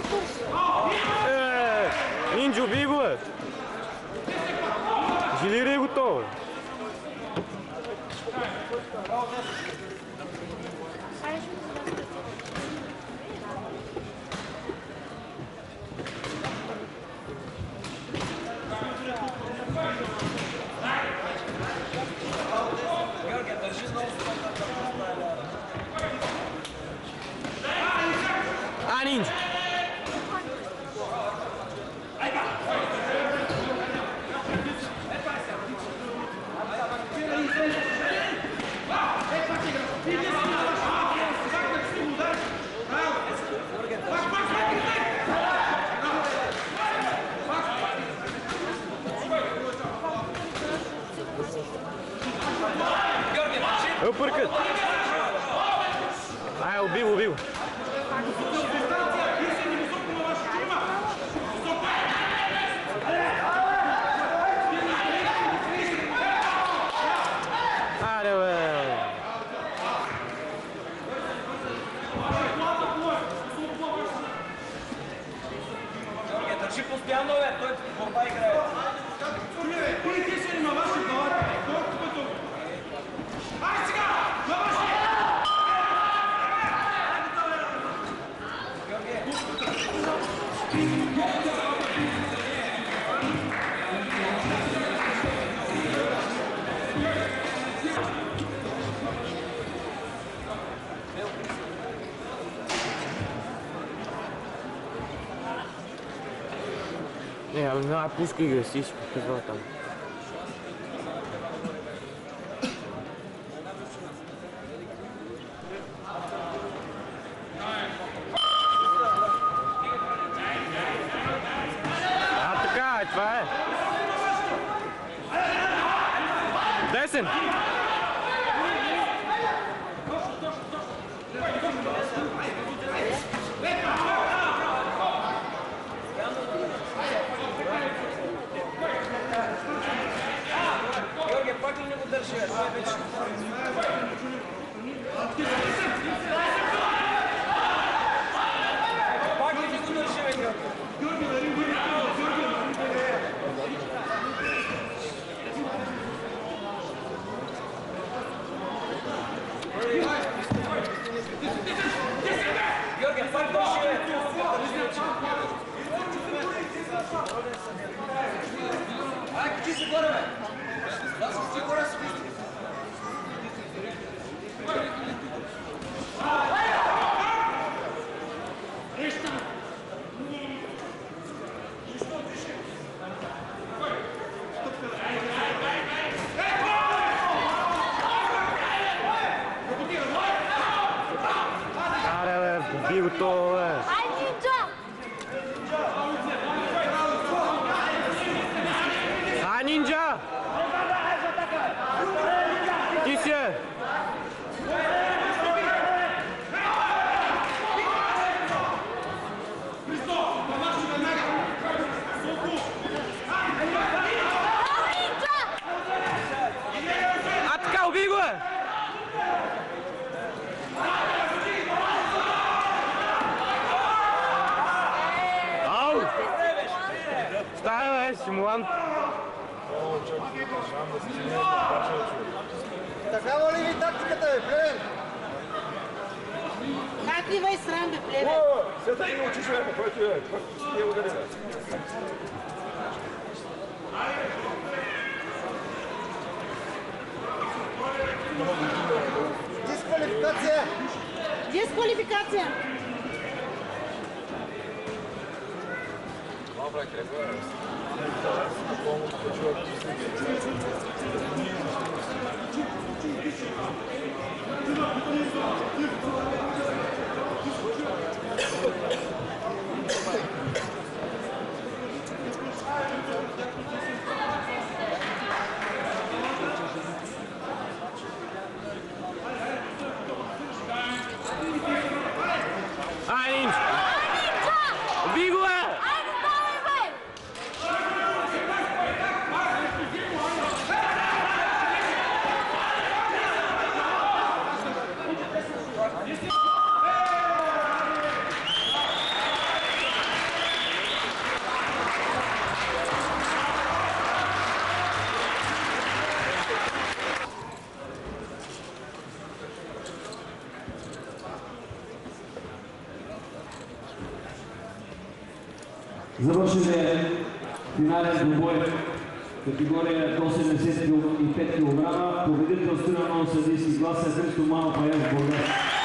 Анинч! Uppercut! Ай, убил, убил! Аре, бе! Държи постоянно, бе, той борба играе. Кой ти се има ваши глава? Ай сега! На ваши! Не, ами няма, пускай ги, си си показва там. А, така е, това е! Десен! Георгия, пак ли не го държи, бе? Това е вече. Пак ли не го държи, бе, Георгия? Георгия, пак държи, бе! Ай, качи се горе, бе! Да се си горе, си вижте! Аре, бе, поби го това, бе! Ай, нинджа! А, нинджа! Ти си е! А, така, уби го, е! Ау! Стая, бе, симулант! Такава ли ви тактиката, бе, плевен? Как ли вай срам, бе, плевен? Сега да не учиш, бе, по който е. Не го даде, бе. Дисквалификация! Дисквалификация! Добре, крепо е. Ай, нинч! Уби го, е! Айде, давай, бе! Завършили финален двубой категория до седемдесет и пет килограма. Победител с три на нула съдийски глас е Христо Манов Аеш Бургас.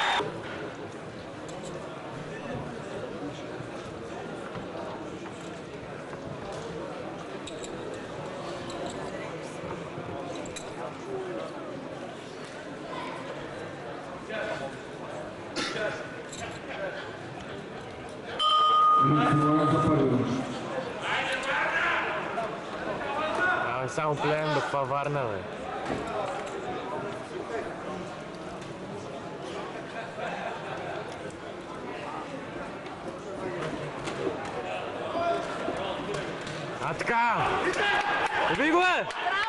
Само плеем до това Варна, бе. А така! Уби го, бе!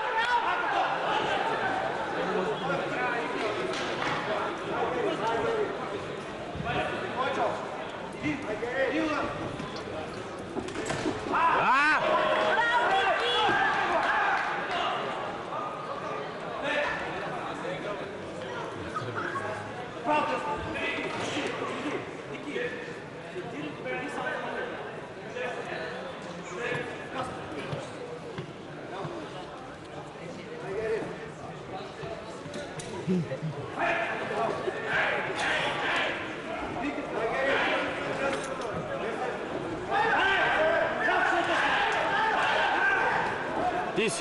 А! Ти си.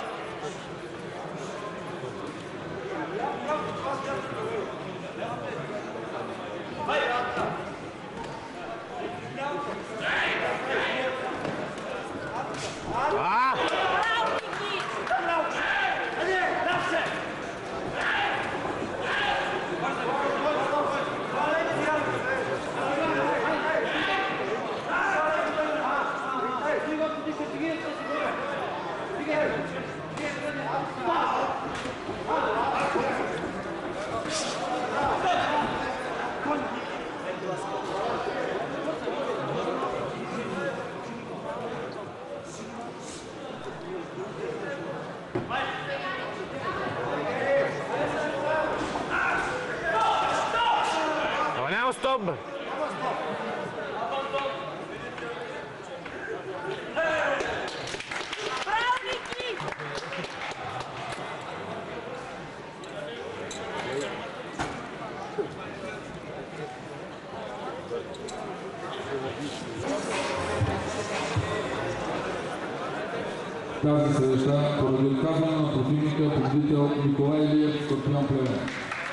Ама няма стоп, бе! Тази среща, поради отказване на противника, победител Николай Илиев, Скорпион Плевен.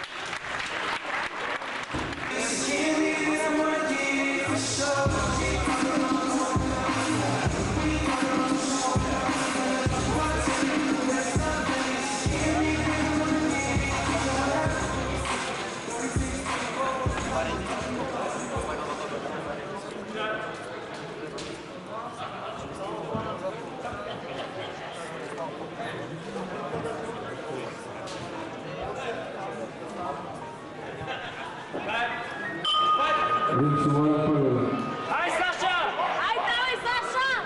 Ринсовая първа. Ай, Саша! Ай, давай, Саша!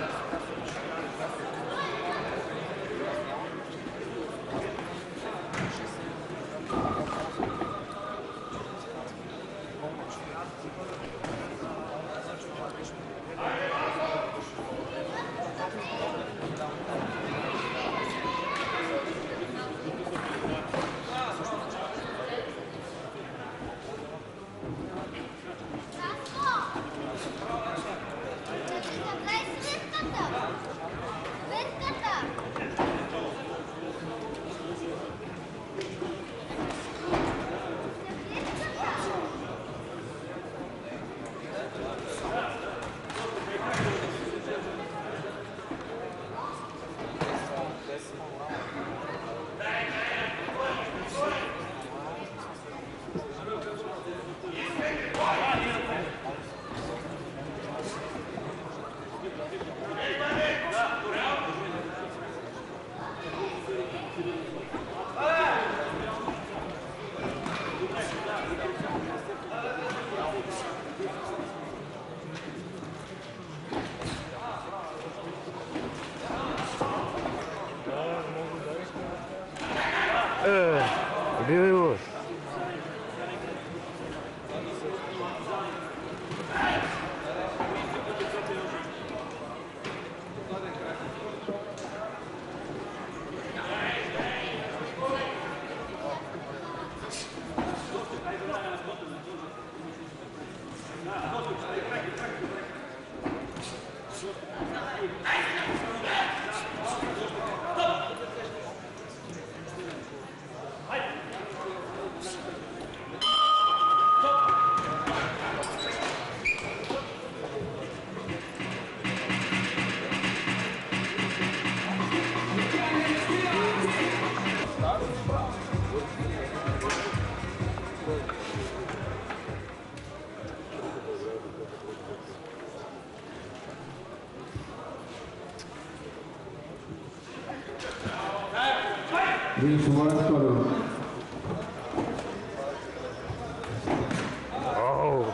Е, били лош. Свободен втори рунд. Оу!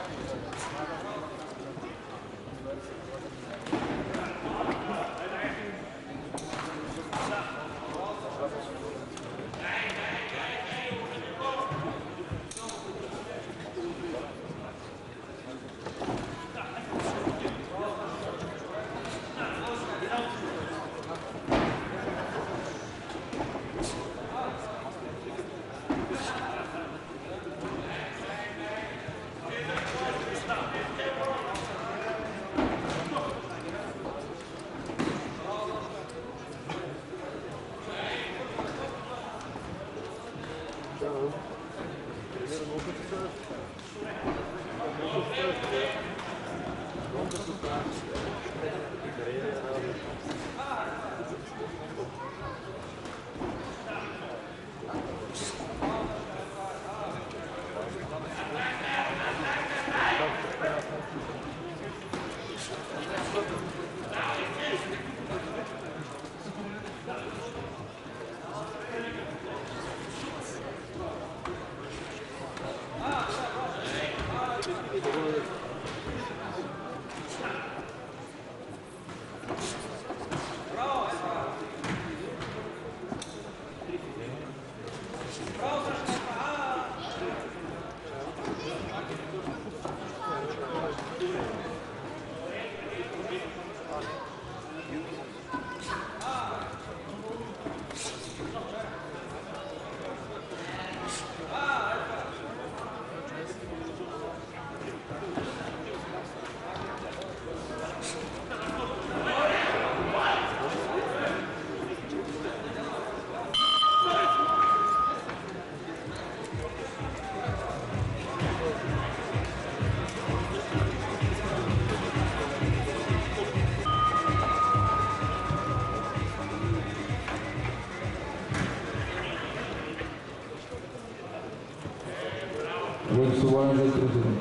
Бъде свободен за трети рунд.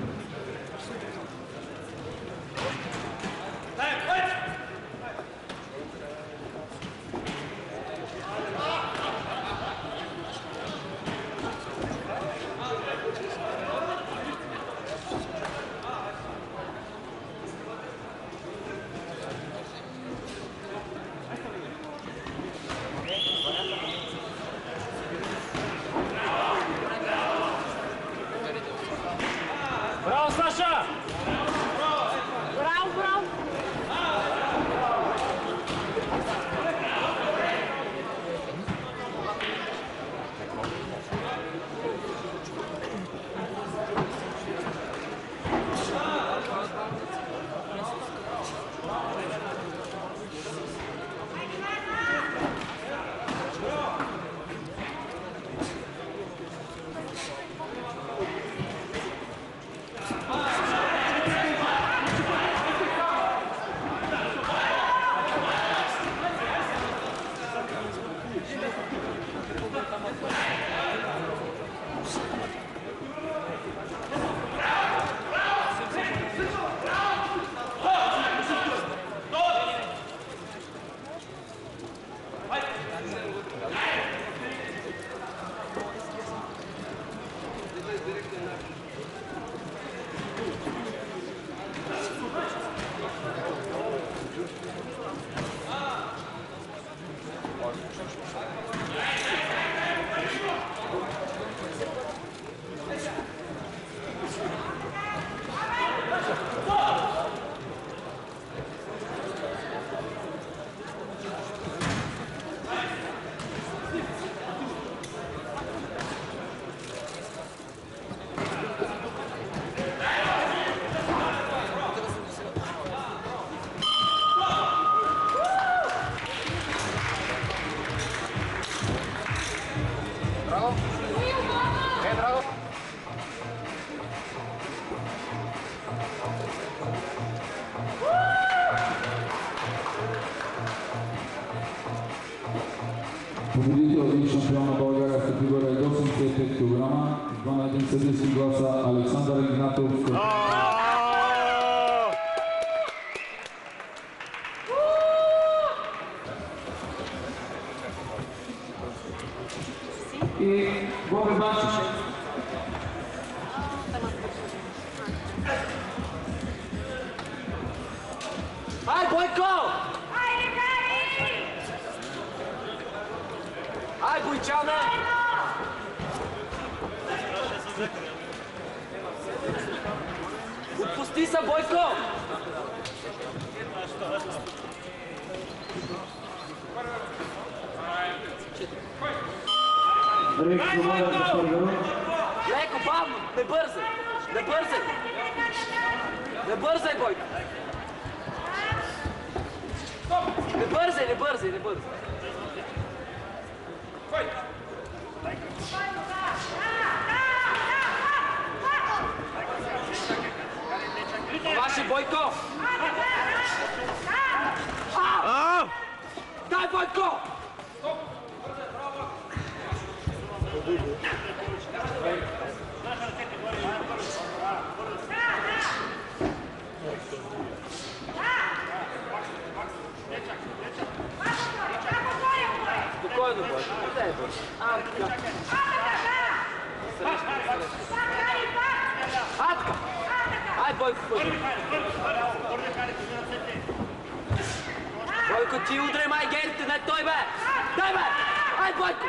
Браво, Саша! Браво, браво! Победител и шампион на България в категория до осемдесет и пет килограма, два на един съдийски гласа Александър Игнатов. Боби Башич. Ай, Бойко! Ай, Бойчане! Отпусти се, Бойко! Леко, бавно, не бързай! Не бързай! Не бързай, Бойко! Не бързай, не бързай, не бързай! Ваше, Бойко! А! Дай, Бойко! Спокойно, Бойко. Дай, Бойко. А, така. Атка! Ай, Бойко, Бойко. Бойко, ти удрай май герите, не той, бе! Дай, бе! Ай, Бойко!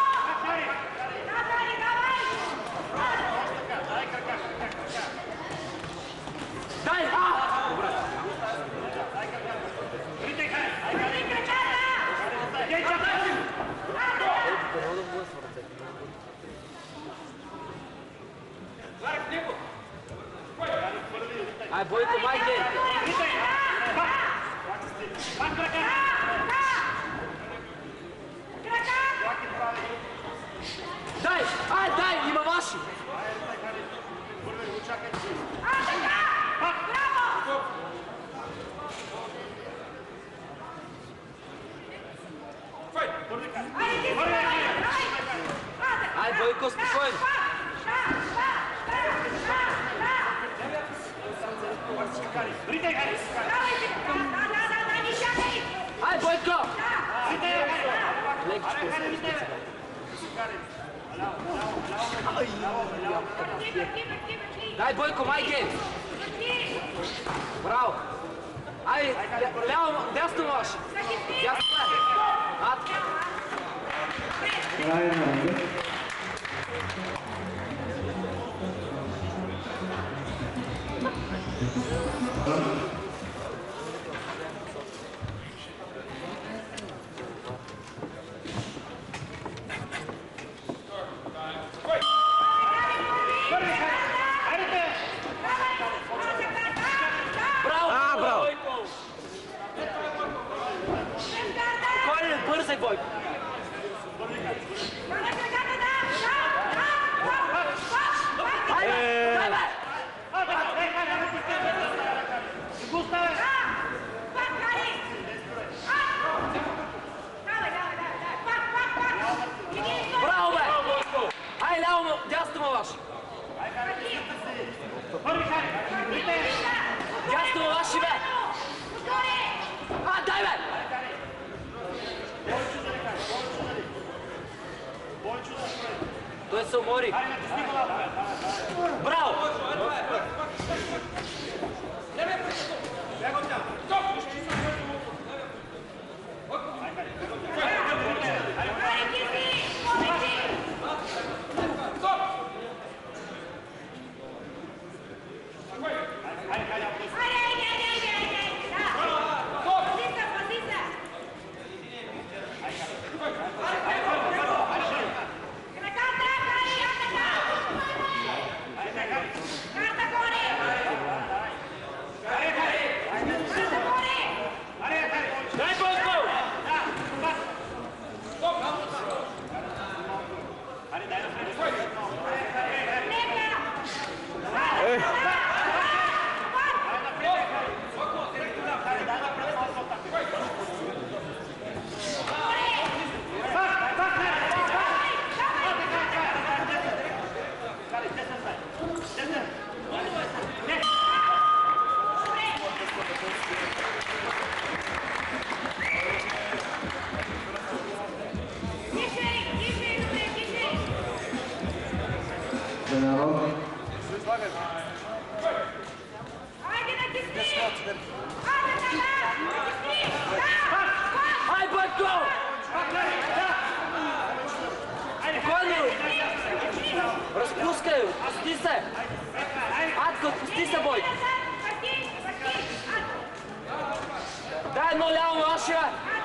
Дай! А! Добре. Ай, Бойко, май герите! Дай! Ай, дай! Има ваши! Ай, Бойко, спокойно! Ай, Бойко! Дай, Бойко, майке! Браво! Ай, ляво, дясно може! Дясно е! Атка! Край на ръка. Бързай, Бойко! Айде! Дай, бе! Браво, бе! Ай, ляво, дясно му ваше! Дясно му ваше, бе! А, дай, бе! Той се умори. Браво! народ. Ай, Бойко! Спокойно! Разпускай! Отпусти се! Атко, отпусти се, Бойко! Дай едно ляво, Вашия!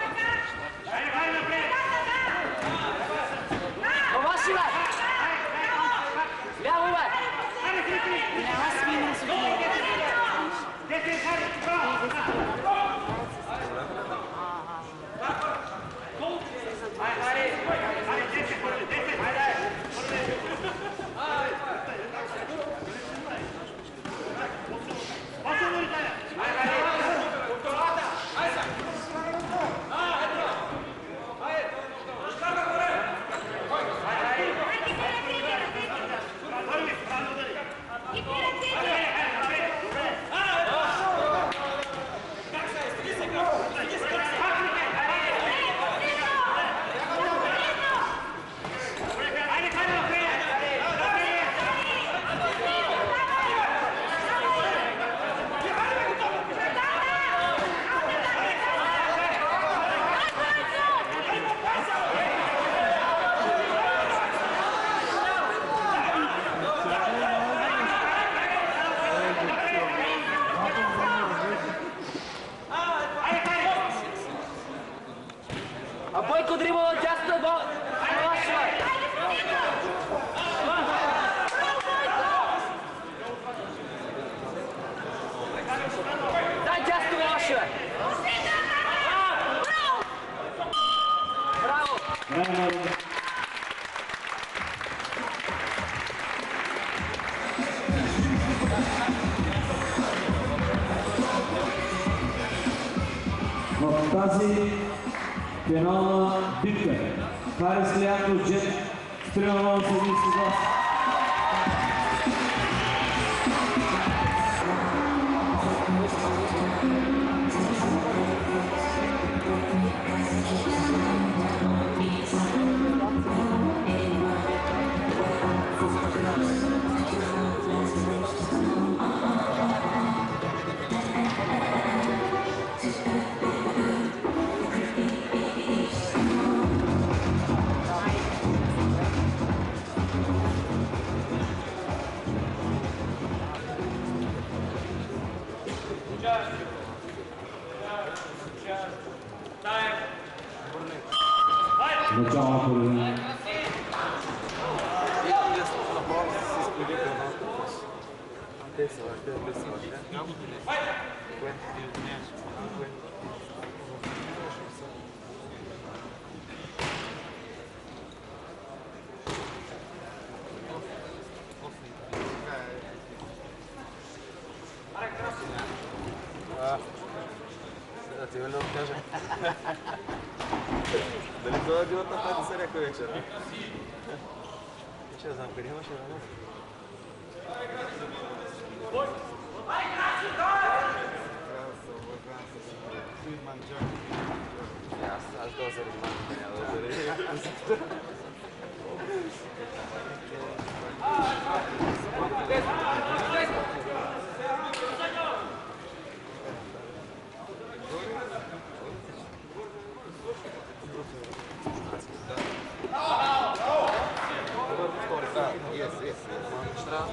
Ваши, бе! Ляво, бе! Няма свина с А Бойко дрибала дясно, бо... Ваши, бе! Дай дясно, Ваши, бе! Браво! Браво! В тази финална битка Харис Лиянков Джет с три на нула съдийски глас. Начало на поредина. Да ти ли откажа? Дали това е било тази серия кой вечер? Вечер знам, къде имаше работа? Аз, аз това се размах, няма да зареди. Yes, yes, yes.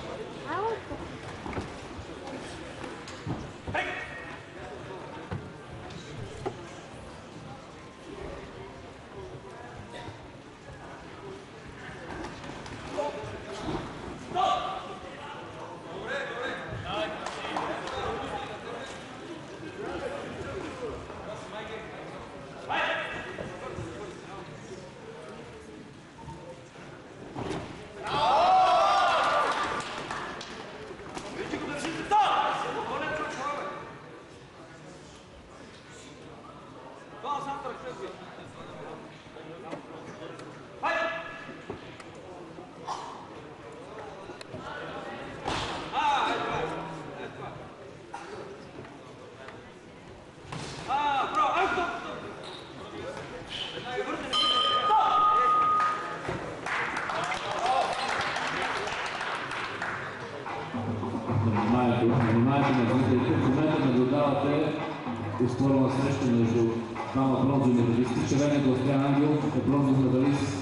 вниманието, вниманието на зрителите. В момента наблюдавате успорена среща между двама бронзови медалисти. Червеният Галстян Ангелов е бронзов медалист.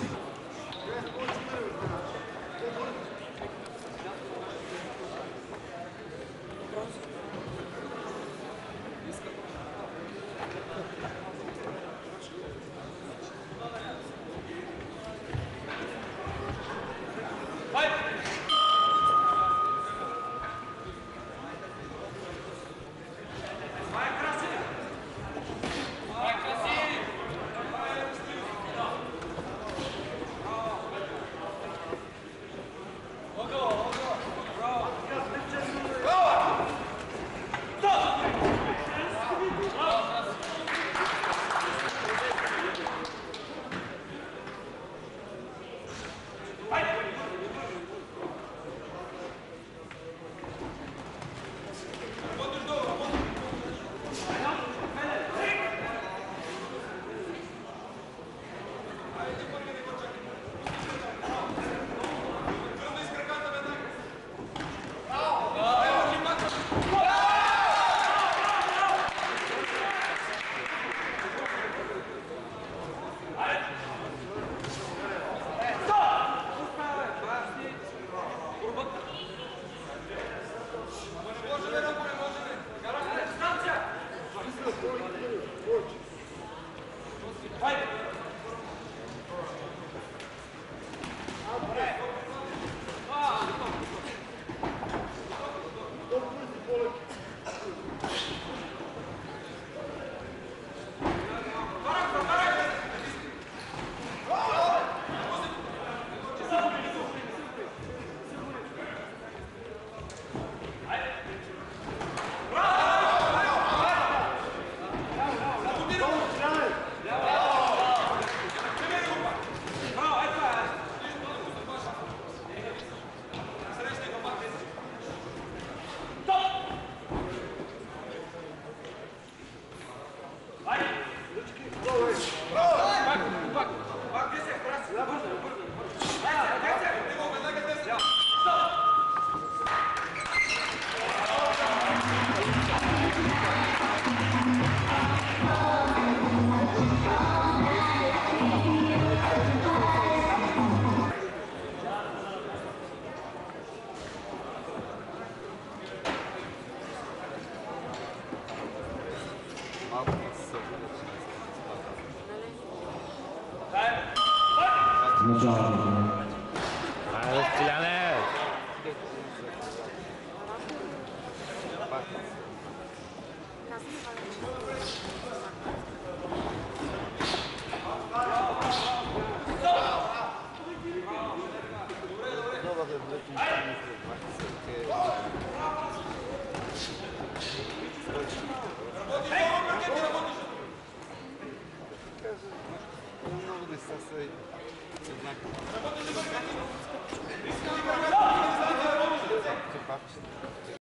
Началото. Айде, Стиляне!